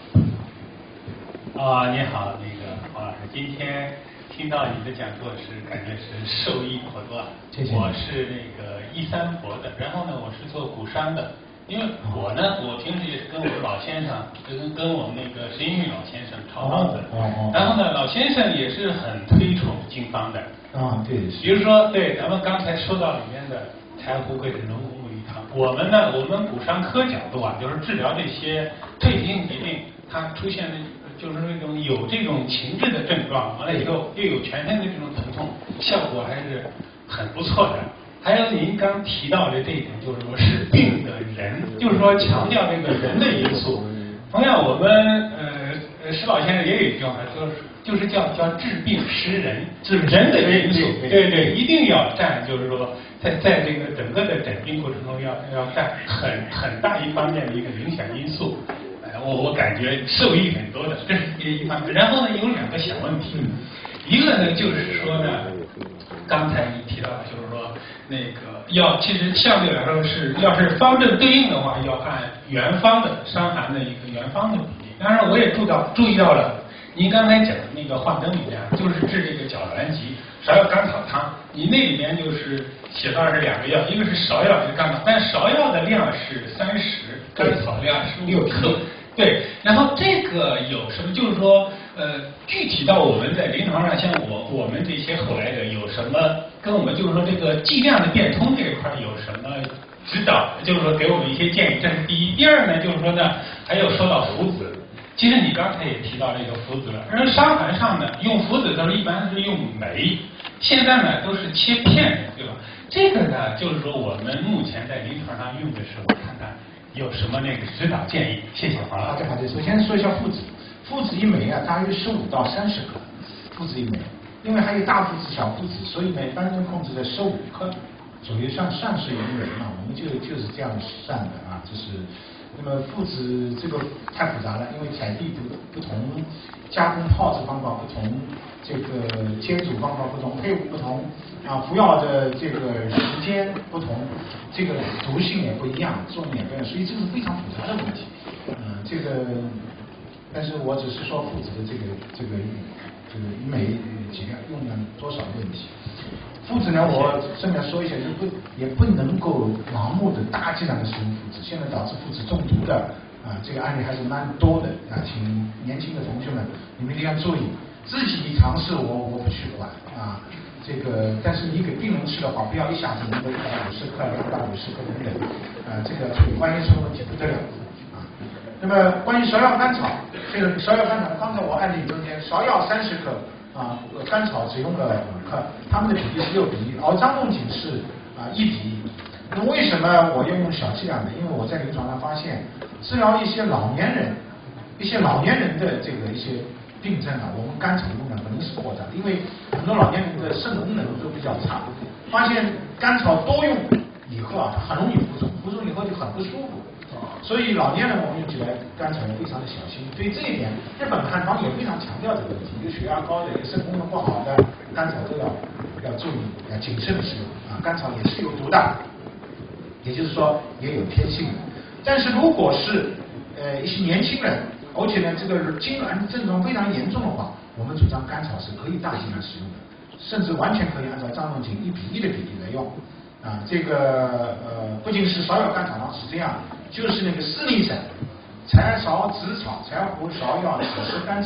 啊，你好，那个黄老师，今天听到你的讲座是感觉是受益颇多啊。 谢谢。 我是那个一三博的，然后呢，我是做骨伤的。因为我呢，我平时也是跟我们老先生，跟跟我们那个石英玉老先生抄方子。 哦哦。 然后呢，老先生也是很推崇经方的。 啊，对。 比如说，对咱们刚才说到里面的柴胡桂枝龙骨木鱼汤，我们呢，我们骨伤科角度啊，就是治疗这些退行性疾病，它出现的就是那种有这种情志的症状，完了以后又有全身的这种疼痛，效果还是很不错的。还有您刚提到的这一点，就是说是病的人，就是说强调这个人的因素。同样，我们呃石老先生也有一句话，就是就是叫叫治病识人，治人的因素，对对，一定要占，就是说在在这个整个的诊病过程中要要占很很大一方面的一个影响因素。哎，我我感觉受益很多的，这是一方面。然后呢，有两个小问题，一个呢就是说呢，刚才你提到的就是说。那个要其实相对来说是，要是方正对应的话，要按原方的伤寒的一个原方的比例。当然，我也注到注意到了，您刚才讲的那个幻灯里面，就是治这个脚挛急芍药甘草汤，你那里面就是写到是两个药，一个是芍药，一个甘草，但芍药的量是三十，甘草量是六克。对，然后这个有什么？就是说，呃，具体到我们在临床上，像我我们这些后来者有什么跟我们就是说这个剂量的变通这一块有什么指导？就是说给我们一些建议，这是第一。第二呢，就是说呢，还有说到附子，其实你刚才也提到这个附子了，而伤寒上呢，用附子的时候一般是用酶，现在呢都是切片的，对吧？这个呢，就是说我们目前在临床上用的时候，看看。有什么那个指导建议？谢谢黄老师。 好的好的，首先说一下附子，附子一枚啊，大约十五到三十克，附子一枚，因为还有大附子、小附子，所以呢，一般人控制在十五克左右，算算是一枚嘛，我们就就是这样算的啊，这是。那么附子这个太复杂了，因为采地不不同，加工泡制方法不同，这个煎煮方法不同，配伍不同啊，服药的这个时间不同，这个毒性也不一样，作用也不一样，所以这是非常复杂的问题。嗯，这个，但是我只是说附子的这个这个这个一枚剂量用量多少的问题。附子呢，我顺便说一下，就不也不能够盲目的大剂量的使用附子，现在导致附子中毒的啊，这个案例还是蛮多的啊，请年轻的同学们你们一定要注意，自己尝试我我不去管啊，这个但是你给病人吃的话，不要一下子能够一百五十克、两百五十克等等啊，这个处理万一出问题不得了啊。那么关于芍药甘草，这个芍药甘草，刚才我案例中间芍药三十克。啊，甘草只用了五克，他们的比例是六比一，而张仲景是啊一比一。那么为什么我要用小剂量呢？因为我在临床上发现，治疗一些老年人、一些老年人的这个一些病症啊，我们甘草用量肯定是扩张，因为很多老年人的肾功能都比较差，发现甘草多用以后啊，它很容易浮肿，浮肿以后就很不舒服。所以老年人我们用起来甘草要非常的小心，对这一点，日本汉方也非常强调这个问题，有血压高的、有肾功能不好的甘草都要要注意，要谨慎的使用啊。甘草也是有毒的，也就是说也有偏性的。但是如果是呃一些年轻人，而且呢这个痉挛症状非常严重的话，我们主张甘草是可以大剂量使用的，甚至完全可以按照张仲景一比一的比例来用啊。这个呃不仅是芍药甘草汤是这样。就是那个四逆散，柴芍、紫草、柴胡、芍药、枳实、甘草，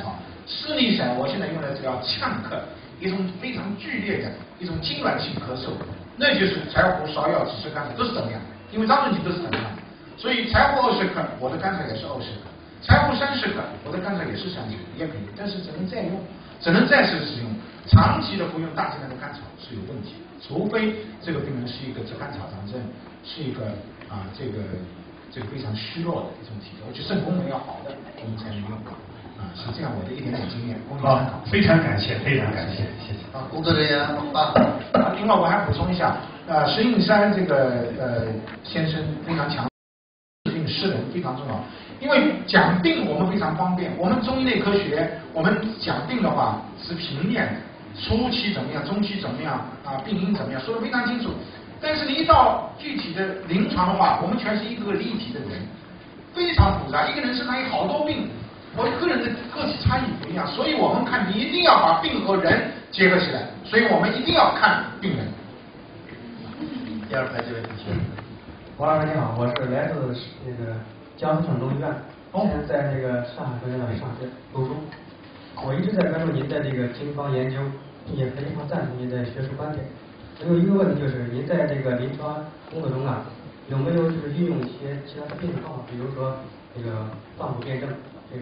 斯利散我现在用的叫呛咳，一种非常剧烈的一种痉挛性咳嗽，那就是柴胡芍药止咳甘草都是这么样的，因为张仲景都是这么样的，所以柴胡二十克，我的甘草也是二十克，柴胡三十克，我的甘草也是三十克，也可以，但是只能再用，只能再次使用，长期的服用大剂量的甘草是有问题，除非这个病人是一个甘草党症，是一个啊这个这个非常虚弱的一种体质，而且肾功能要好的，我们才能用。啊，是这样，我的一点点经验，供你参考。 非常感谢，非常感谢，谢谢。 啊，工作人员啊。 啊，另外我还补充一下，呃，石印山这个呃先生非常强，病诗人非常重要，因为讲病我们非常方便，我们中医内科学，我们讲病的话是平面的，初期怎么样，中期怎么样，啊，病因怎么样，说的非常清楚。但是你一到具体的临床的话，我们全是一个个立体的人，非常复杂，一个人身上有好多病。我个人的个体差异不一样，所以我们看你一定要把病和人结合起来，所以我们一定要看病人。 第二排这位同学， 王老师你好，我是来自那个江苏省中医院，现在在那个上海分院上学读书。我一直在关注您的这个经方研究，并且非常赞同您的学术观点。我有一个问题就是，您在这个临床工作中啊，有没有就是运用一些其他的辨证方法，比如说这个脏腑辨证？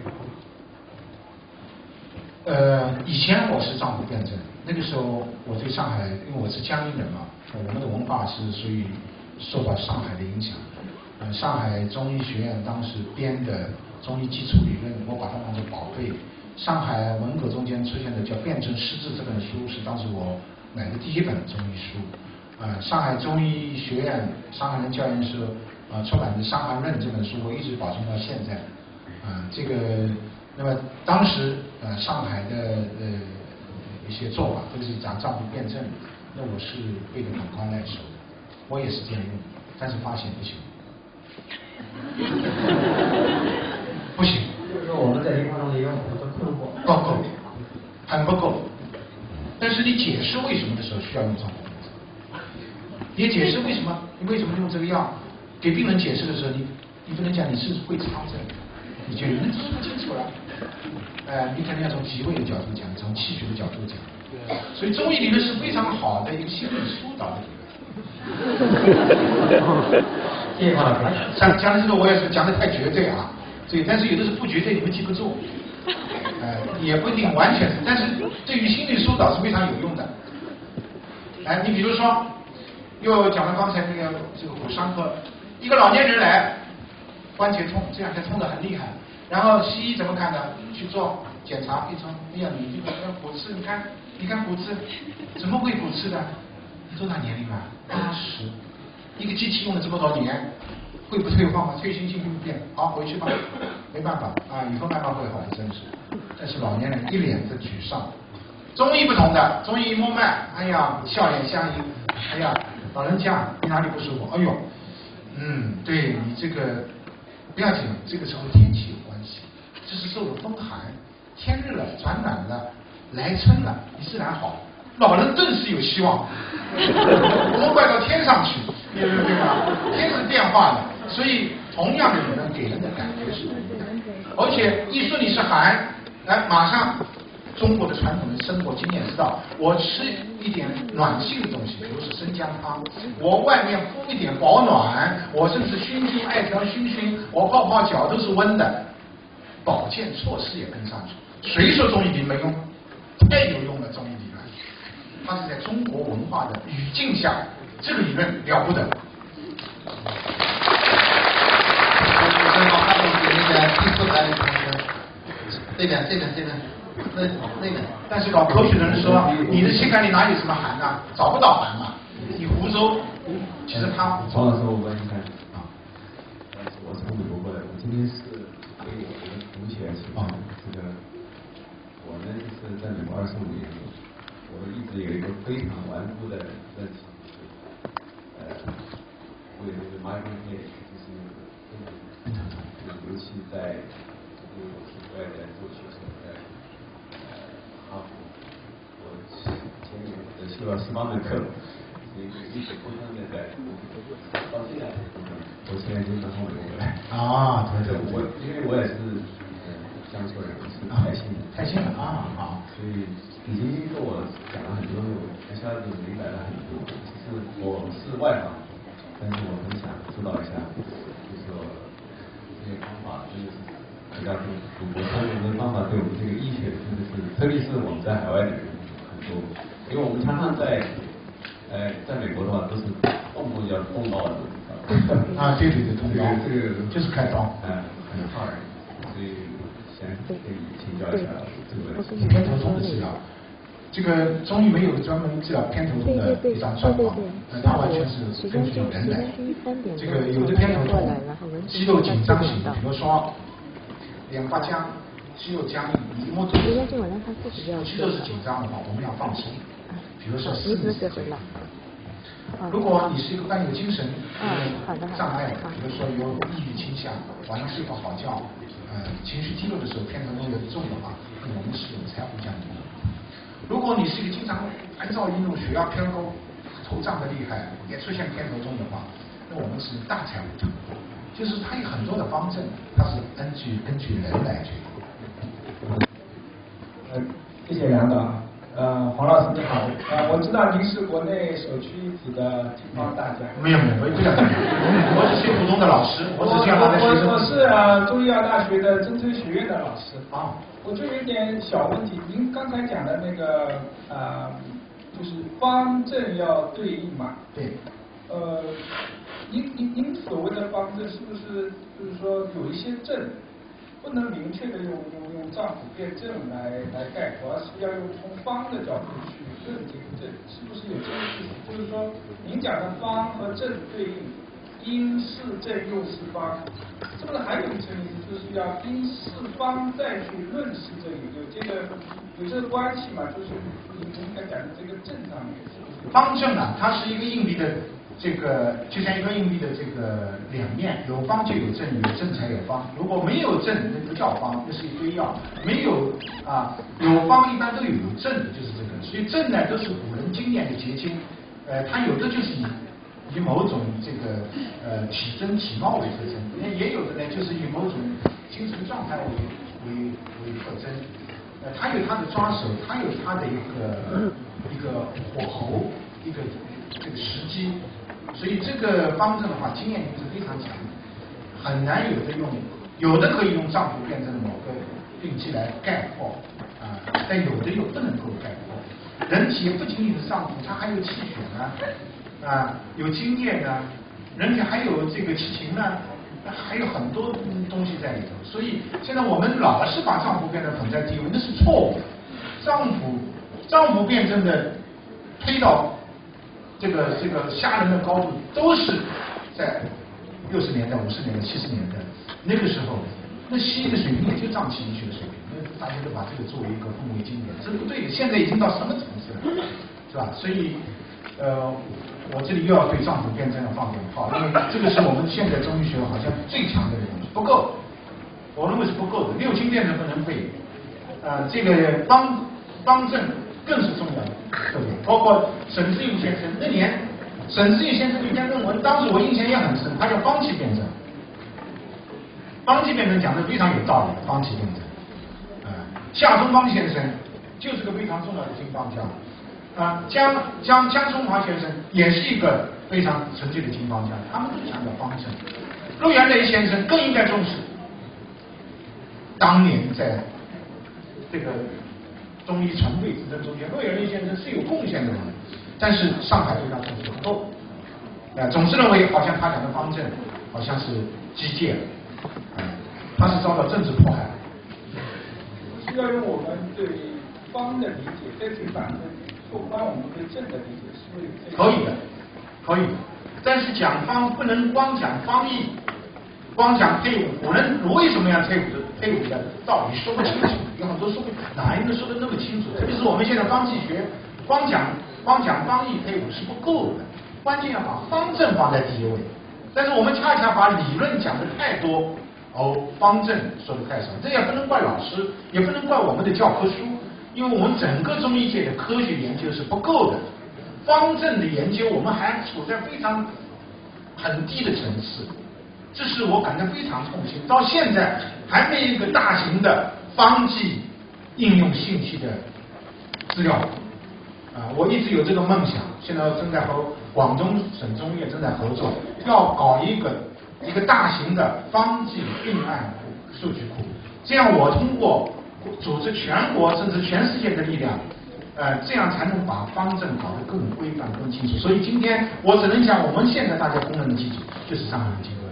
呃，以前我是脏腑辨证，那个时候我对上海，因为我是江阴人嘛，我们的文化是属于受到上海的影响。呃，上海中医学院当时编的中医基础理论，我把它当作宝贝。上海文革中间出现的叫《辨证施治》这本书，是当时我买的第一本中医书。呃，上海中医学院上海人教研社呃出版的《伤寒论》这本书，我一直保存到现在。啊、呃，这个，那么当时呃上海的呃一些做法都是讲脏腑辨证，那我是背得很宽耐手的，我也是这样用，但是发现不行，不行。 就是说我们在临床中也有很多困惑。 不够，很不够。但是你解释为什么的时候需要用脏腑辨证，你解释为什么你为什么用这个药，给病人解释的时候，你你不能讲你是会仓症。你就能说不清楚了，呃，你肯定要从脾胃的角度讲，从气血的角度讲。所以中医理论是非常好的一个心理疏导的理论。 谢谢王老师。 讲讲的这个我也是讲的太绝对啊，所以但是有的是不绝对，你们记不住，呃，也不一定完全是，但是对于心理疏导是非常有用的。哎，你比如说，又讲了刚才那个这个骨伤科，一个老年人来。关节痛，这两天痛得很厉害，然后西医怎么看呢？去做检查，一称，哎呀，你这个骨刺，你看，你看骨刺，怎么会骨刺的？多大年龄了？八十，一个机器用了这么多年，会不退化吗？退行性病不变，好，回去吧，没办法啊，以后慢慢会好的，真是。但是老年人一脸的沮丧。中医不同的，中医一摸脉，哎呀，笑脸相迎，哎呀，老人家你哪里不舒服？哎呦，嗯，对你这个。不要紧，这个是和天气有关系，这是受了风寒，天热了，转暖了，来春了，你自然好。老人顿时有希望，我们怪到天上去，对不对吧？天是变化的，所以同样的理论给人的感觉是不一样的。而且一说你是寒，来马上中国的传统的生活经验知道，我吃一点暖性的东西，比如是生姜汤，我外面敷一点保暖，我甚至熏熏艾条熏熏，我泡泡脚都是温的，保健措施也跟上去。谁说中医理论没用？太有用了，中医理论，它是在中国文化的语境下，这个理论了不得。 我们马上给那个第四排的同学，这边这边这边。那那个， 但是搞科学的人说，你的膝盖里哪有什么寒啊？找不到寒嘛。你湖州，其实他。 黄老师，我问一下啊，我从美国过来，我今天是给我的同学请啊，这个我呢是在美国二十五年，我一直有一个非常顽固的问题，呃，我有一个 migraine， 就是就是尤其在因为我是外在做学生在。啊，我前年我修了十八门课，一一直不断的在，到现在我现在就从美国回来。 啊，对对， 我因为我也是呃江苏人，是泰兴的。 泰兴的啊啊。 所以已经跟我讲了很多，我一下子明白了很多。其实我是外行，但是我很想知道一下，就是说这些方法真的是比较祖国传统的方法，对我们这个医学真的是，特别是我们在海外的人很多，因为我们常常在。哎，在美国的话都是动不动要动刀的啊，对对对，动刀， 这个就是开刀， 哎，很怕人，所以想可以请教一下这个问题。 偏头痛的治疗，这个中医没有专门治疗偏头痛的一张专方，呃，它完全是根据人来。这个有的偏头痛，肌肉紧张型，比如说两巴僵、肌肉僵硬，你摸肚子，肌肉是紧张的话，我们要放松。比如说四肢这个，如果你是一个患有精神障碍的，比如说有抑郁倾向，晚上睡不好觉，呃，情绪低落的时候，偏头痛有重的话，那我们是用柴胡降低。如果你是一个经常烦躁易怒、血压偏高、头胀的厉害，也出现偏头痛的话，那我们是大柴胡降。就是它有很多的方阵，它是根据根据人来决定。 呃，谢谢梁导。呃，黄老师你好，呃，我知道您是国内首屈一指的经方大家。 没有没有，我不想讲，我只是普通的老师，我只是要他的学生。 我我是呃中医药大学的针灸学院的老师。 啊。 我就有一点小问题，您刚才讲的那个呃，就是方正要对应嘛？ 对。 呃，您您您所谓的方正是不是就是说有一些症？不能明确的用用用脏腑辩证来来概括，而是要用从方的角度去论这个症，是不是有这个意思？就是说，您讲的方和正对应，因是正又是方，是不是还有一层意思，就是要因是方再去论是正，有这个有这个关系吗？就是您应该讲的这个正上面，是不是？ 方正啊，它是一个硬币的。这个就像一个硬币的这个两面，有方就有正，有正才有方。如果没有正，那不叫方，那是一堆药。没有啊，有方一般都有正，就是这个。所以正呢，都是古人经验的结晶。呃，它有的就是以以某种这个呃体征体貌为特征，那也有的呢就是以某种精神状态为为为特征。呃，它有它的抓手，它有它的一个一个火候，一个这个时机。所以这个方正的话，经验性是非常强，很难有的用，有的可以用脏腑辩证的某个病机来概括啊，但有的又不能够概括。人体不仅仅是脏腑，它还有气血呢，啊，有津液呢，人体还有这个七情呢，还有很多东西在里头。所以现在我们老是把脏腑辩证捧在第一位，那是错误的。脏腑脏腑辩证的推到。这个这个虾仁的高度都是在六十年代、五十年代、七十年代那个时候，那西医的水平也就脏器医学的水平，那大家都把这个作为一个奉为经典，这是不对的。现在已经到什么层次了，是吧？所以，呃，我这里又要对脏腑辩证要放点炮，因为这个是我们现在中医学好像最强的东西，不够，我认为是不够的。六经辩证不能背，呃，这个方方正更是重要的。特别包括沈志勇先生那年，沈志勇先生的一篇论文，当时我印象也很深，他叫方气辩证。方气辩证讲的非常有道理，方气辩证。呃，夏中邦先生就是个非常重要的经方家，啊，江江江春华先生也是一个非常纯粹的经方家，他们都强调方正。陆元雷先生更应该重视，当年在这个。中医传辈之争中间，陆元雷先生是有贡献的人，但是上海对他重视不够。呃，总是认为好像他讲的方正好像是机械，呃，他是遭到政治迫害。 需要用我们对方的理解，再去反正拓宽我们对正的理解，是不是有这个？ 可以的，可以的。但是讲方不能光讲方义，光讲配伍。古人为什么要配伍的？配伍的道理说不清楚，有很多说不哪还能说得那么清楚？特别是我们现在方气学，光讲光讲方义配伍是不够的，关键要把方正放在第一位。但是我们恰恰把理论讲的太多，哦，方正说的太少，这也不能怪老师，也不能怪我们的教科书，因为我们整个中医界的科学研究是不够的，方正的研究我们还处在非常很低的层次。这是我感到非常痛心，到现在还没有一个大型的方剂应用信息的资料库。啊，我一直有这个梦想，现在正在和广东省中医院正在合作，要搞一个一个大型的方剂病案库数据库，这样我通过组织全国甚至全世界的力量，呃，这样才能把方正搞得更规范、更清楚。所以今天我只能讲，我们现在大家公认的基础就是上海的经科。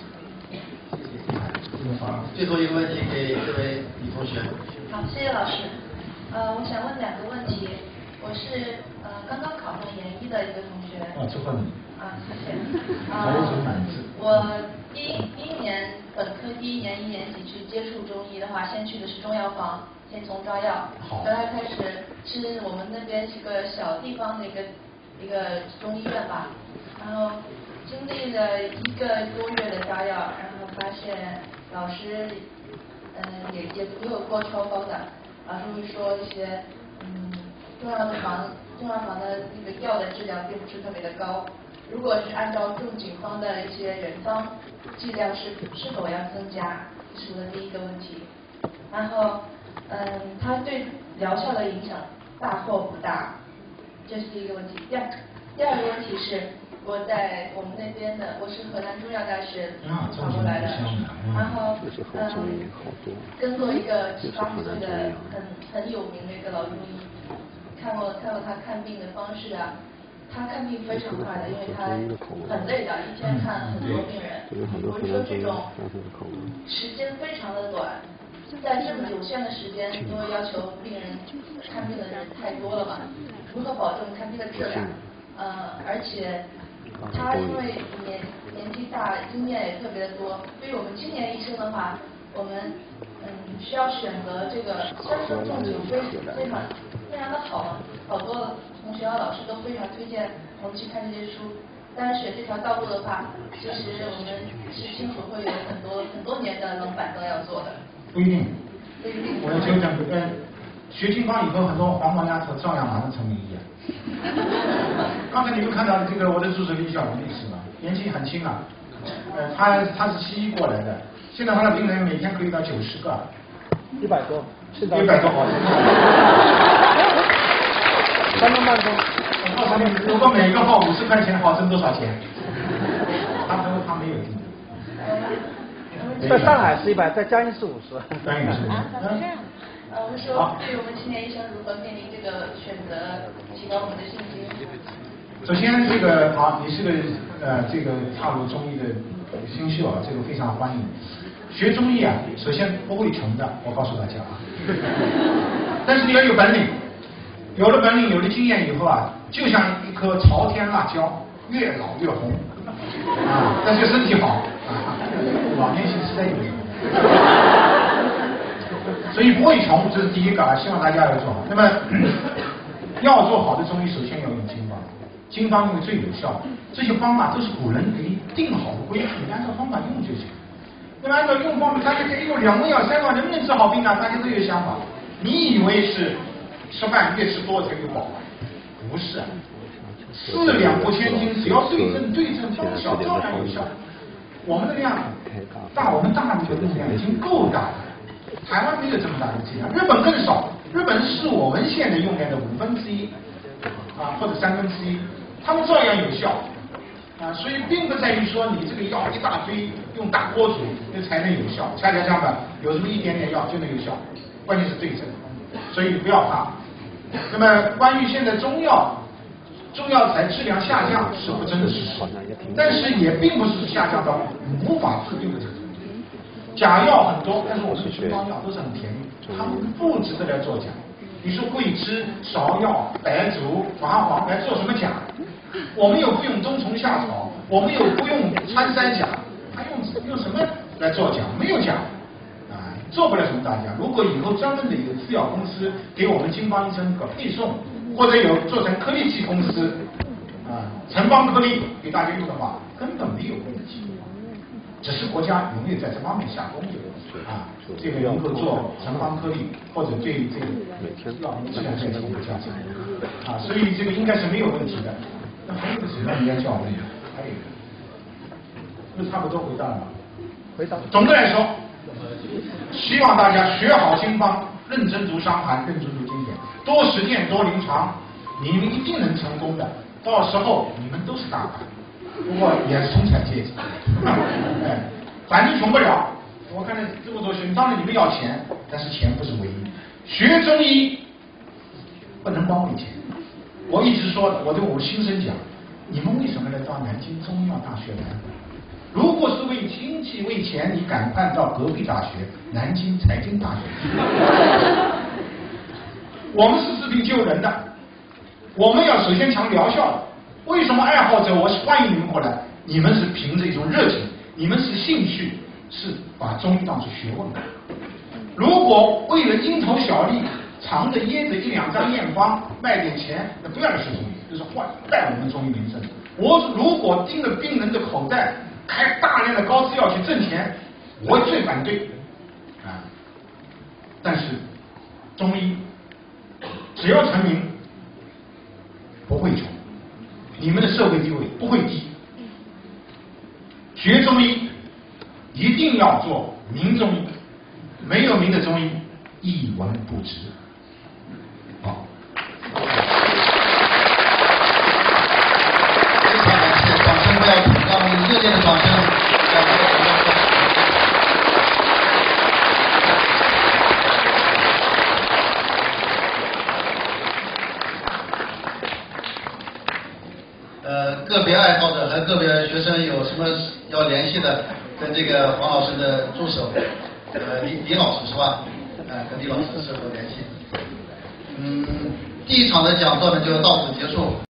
最后一个问题给这位李同学。 好，谢谢老师。呃，我想问两个问题。我是呃刚刚考上研一的一个同学。 啊，祝贺你。 啊，谢谢。 还有什么满字？ 我第一第一年本科第一年一年级去接触中医的话，先去的是中药房，先从抓药，然后开始是我们那边是个小地方的一个一个中医院吧，然后经历了一个多月的抓药，然后发现老师嗯、呃、也也也有过超纲的，老师会说一些嗯。中药的房，中药房的那个药的质量并不是特别的高。如果是按照仲景方的一些原方，剂量是是否要增加？这是我的第一个问题。然后，嗯，它对疗效的影响大或不大？这是第一个问题。第二，第二个问题是，我在我们那边的，我是河南中药大学考过来的，然后嗯，跟过一个七八十岁的很很有名的一个老中医。看过看过他看病的方式啊，他看病非常快的，因为他很累的，一天看很多病人。我是说这种时间非常的短，在这么有限的时间，因为要求病人看病的人太多了嘛，如何保证看病的质量？呃，而且他因为年年纪大，经验也特别的多，对于我们青年医生的话，我们嗯需要选择这个，虽然说仲景非非常。非常的好，好多同学和老师都非常推荐我们去看这些书。但是选这条道路的话，其实我们是辛苦会有很多很多年的冷板凳要做的。 不一定。 不一定。 我要纠正，呃，学经方以后，很多黄毛丫头照样马上成名医啊。刚才你们看到这个我的助手李小龙律师嘛，年纪很轻啊，呃，他他是西医过来的，现在他的病人每天可以到九十个。 一百多。 一百多毫升。 三个半钟。 我告诉你，如果每个号五十块钱，号挣多少钱？他他他没有定。 在上海是一百，在嘉义是五十。 嘉义是五十。 呃，我是说，对于我们青年医生如何面临这个选择，提高我们的信心。 首先，这个好，你是个呃，这个踏入中医的新秀啊，这个非常欢迎。学中医啊，首先不会穷的，我告诉大家啊。但是你要有本领，有了本领，有了经验以后啊，就像一颗朝天辣椒，越老越红啊，但是身体好啊，老年性实在有用。所以不会穷，这是第一个啊，希望大家要做好。那么要做好的中医，首先要用经方，经方因为最有效，这些方法都是古人给你定好的规矩，你按照方法用就行。那么按照用方法，大家可以用两味药、三味药能不能治好病呢？大家都有想法。你以为是吃饭越吃多才有饱？不是啊，四两拨千斤，只要对症对症方效，照样有效。我们的量大，我们大陆的用量已经够大了，台湾没有这么大的剂量，日本更少，日本是我们现在用量的五分之一啊，或者三分之一，他们照样有效。啊，所以并不在于说你这个药一大堆用大锅煮那才能有效，恰恰相反，有这么一点点药就能有效，关键是对症，所以不要怕。那么关于现在中药，中药材质量下降是不争的事实，但是也并不是下降到无法治病的程度。假药很多，但是我们的中方药都是很便宜，他们不值得来做假。你说桂枝、芍药、白术、麻黄来做什么假？我们又不用冬虫夏草，我们又不用穿山甲，还用用什么来做假？没有假，啊，做不了什么大假。如果以后专门的有制药公司给我们经方医生个配送，或者有做成颗粒剂公司，啊，成方颗粒给大家用的话，根本没有问题。只是国家有没有在这方面下功夫啊？这个能够做成方颗粒，或者对这个药质量上有加强啊，所以这个应该是没有问题的。那还有个什么应该叫问题？还有一个，就差不多回答了。 回答。 总的来说， 希望大家学好经方，认真读伤寒，认真读经典，多实践多临床，你们一定能成功的。到时候你们都是大官，不过也是中产阶级，哎，反正穷不了。我看到这么多学生，当然你们要钱，但是钱不是唯一。学中医不能光为钱。我一直说，我对我新生讲，你们为什么来到南京中医药大学来？如果是为亲戚为钱，你赶快到隔壁大学南京财经大学。我们是治病救人的，我们要首先强疗效的。为什么爱好者我欢迎你们过来？你们是凭着一种热情，你们是兴趣，是把中医当作学问的。如果为了蝇头小利，藏着掖着一两张验方卖点钱，那不要来学中医，就是坏败我们中医名声。我如果盯着病人的口袋，开大量的高制药去挣钱，我最反对啊！但是中医只要成名，不会穷，你们的社会地位不会低。学中医一定要做名中医，没有名的中医一文不值。好， 非常感谢，掌声不要停，让我们热烈的掌声。呃，个别爱好者和个别学生有什么要联系的，跟这个黄老师的助手，呃，李李老师是吧？呃，跟李老师是否联系？嗯，第一场的讲座呢就到此结束。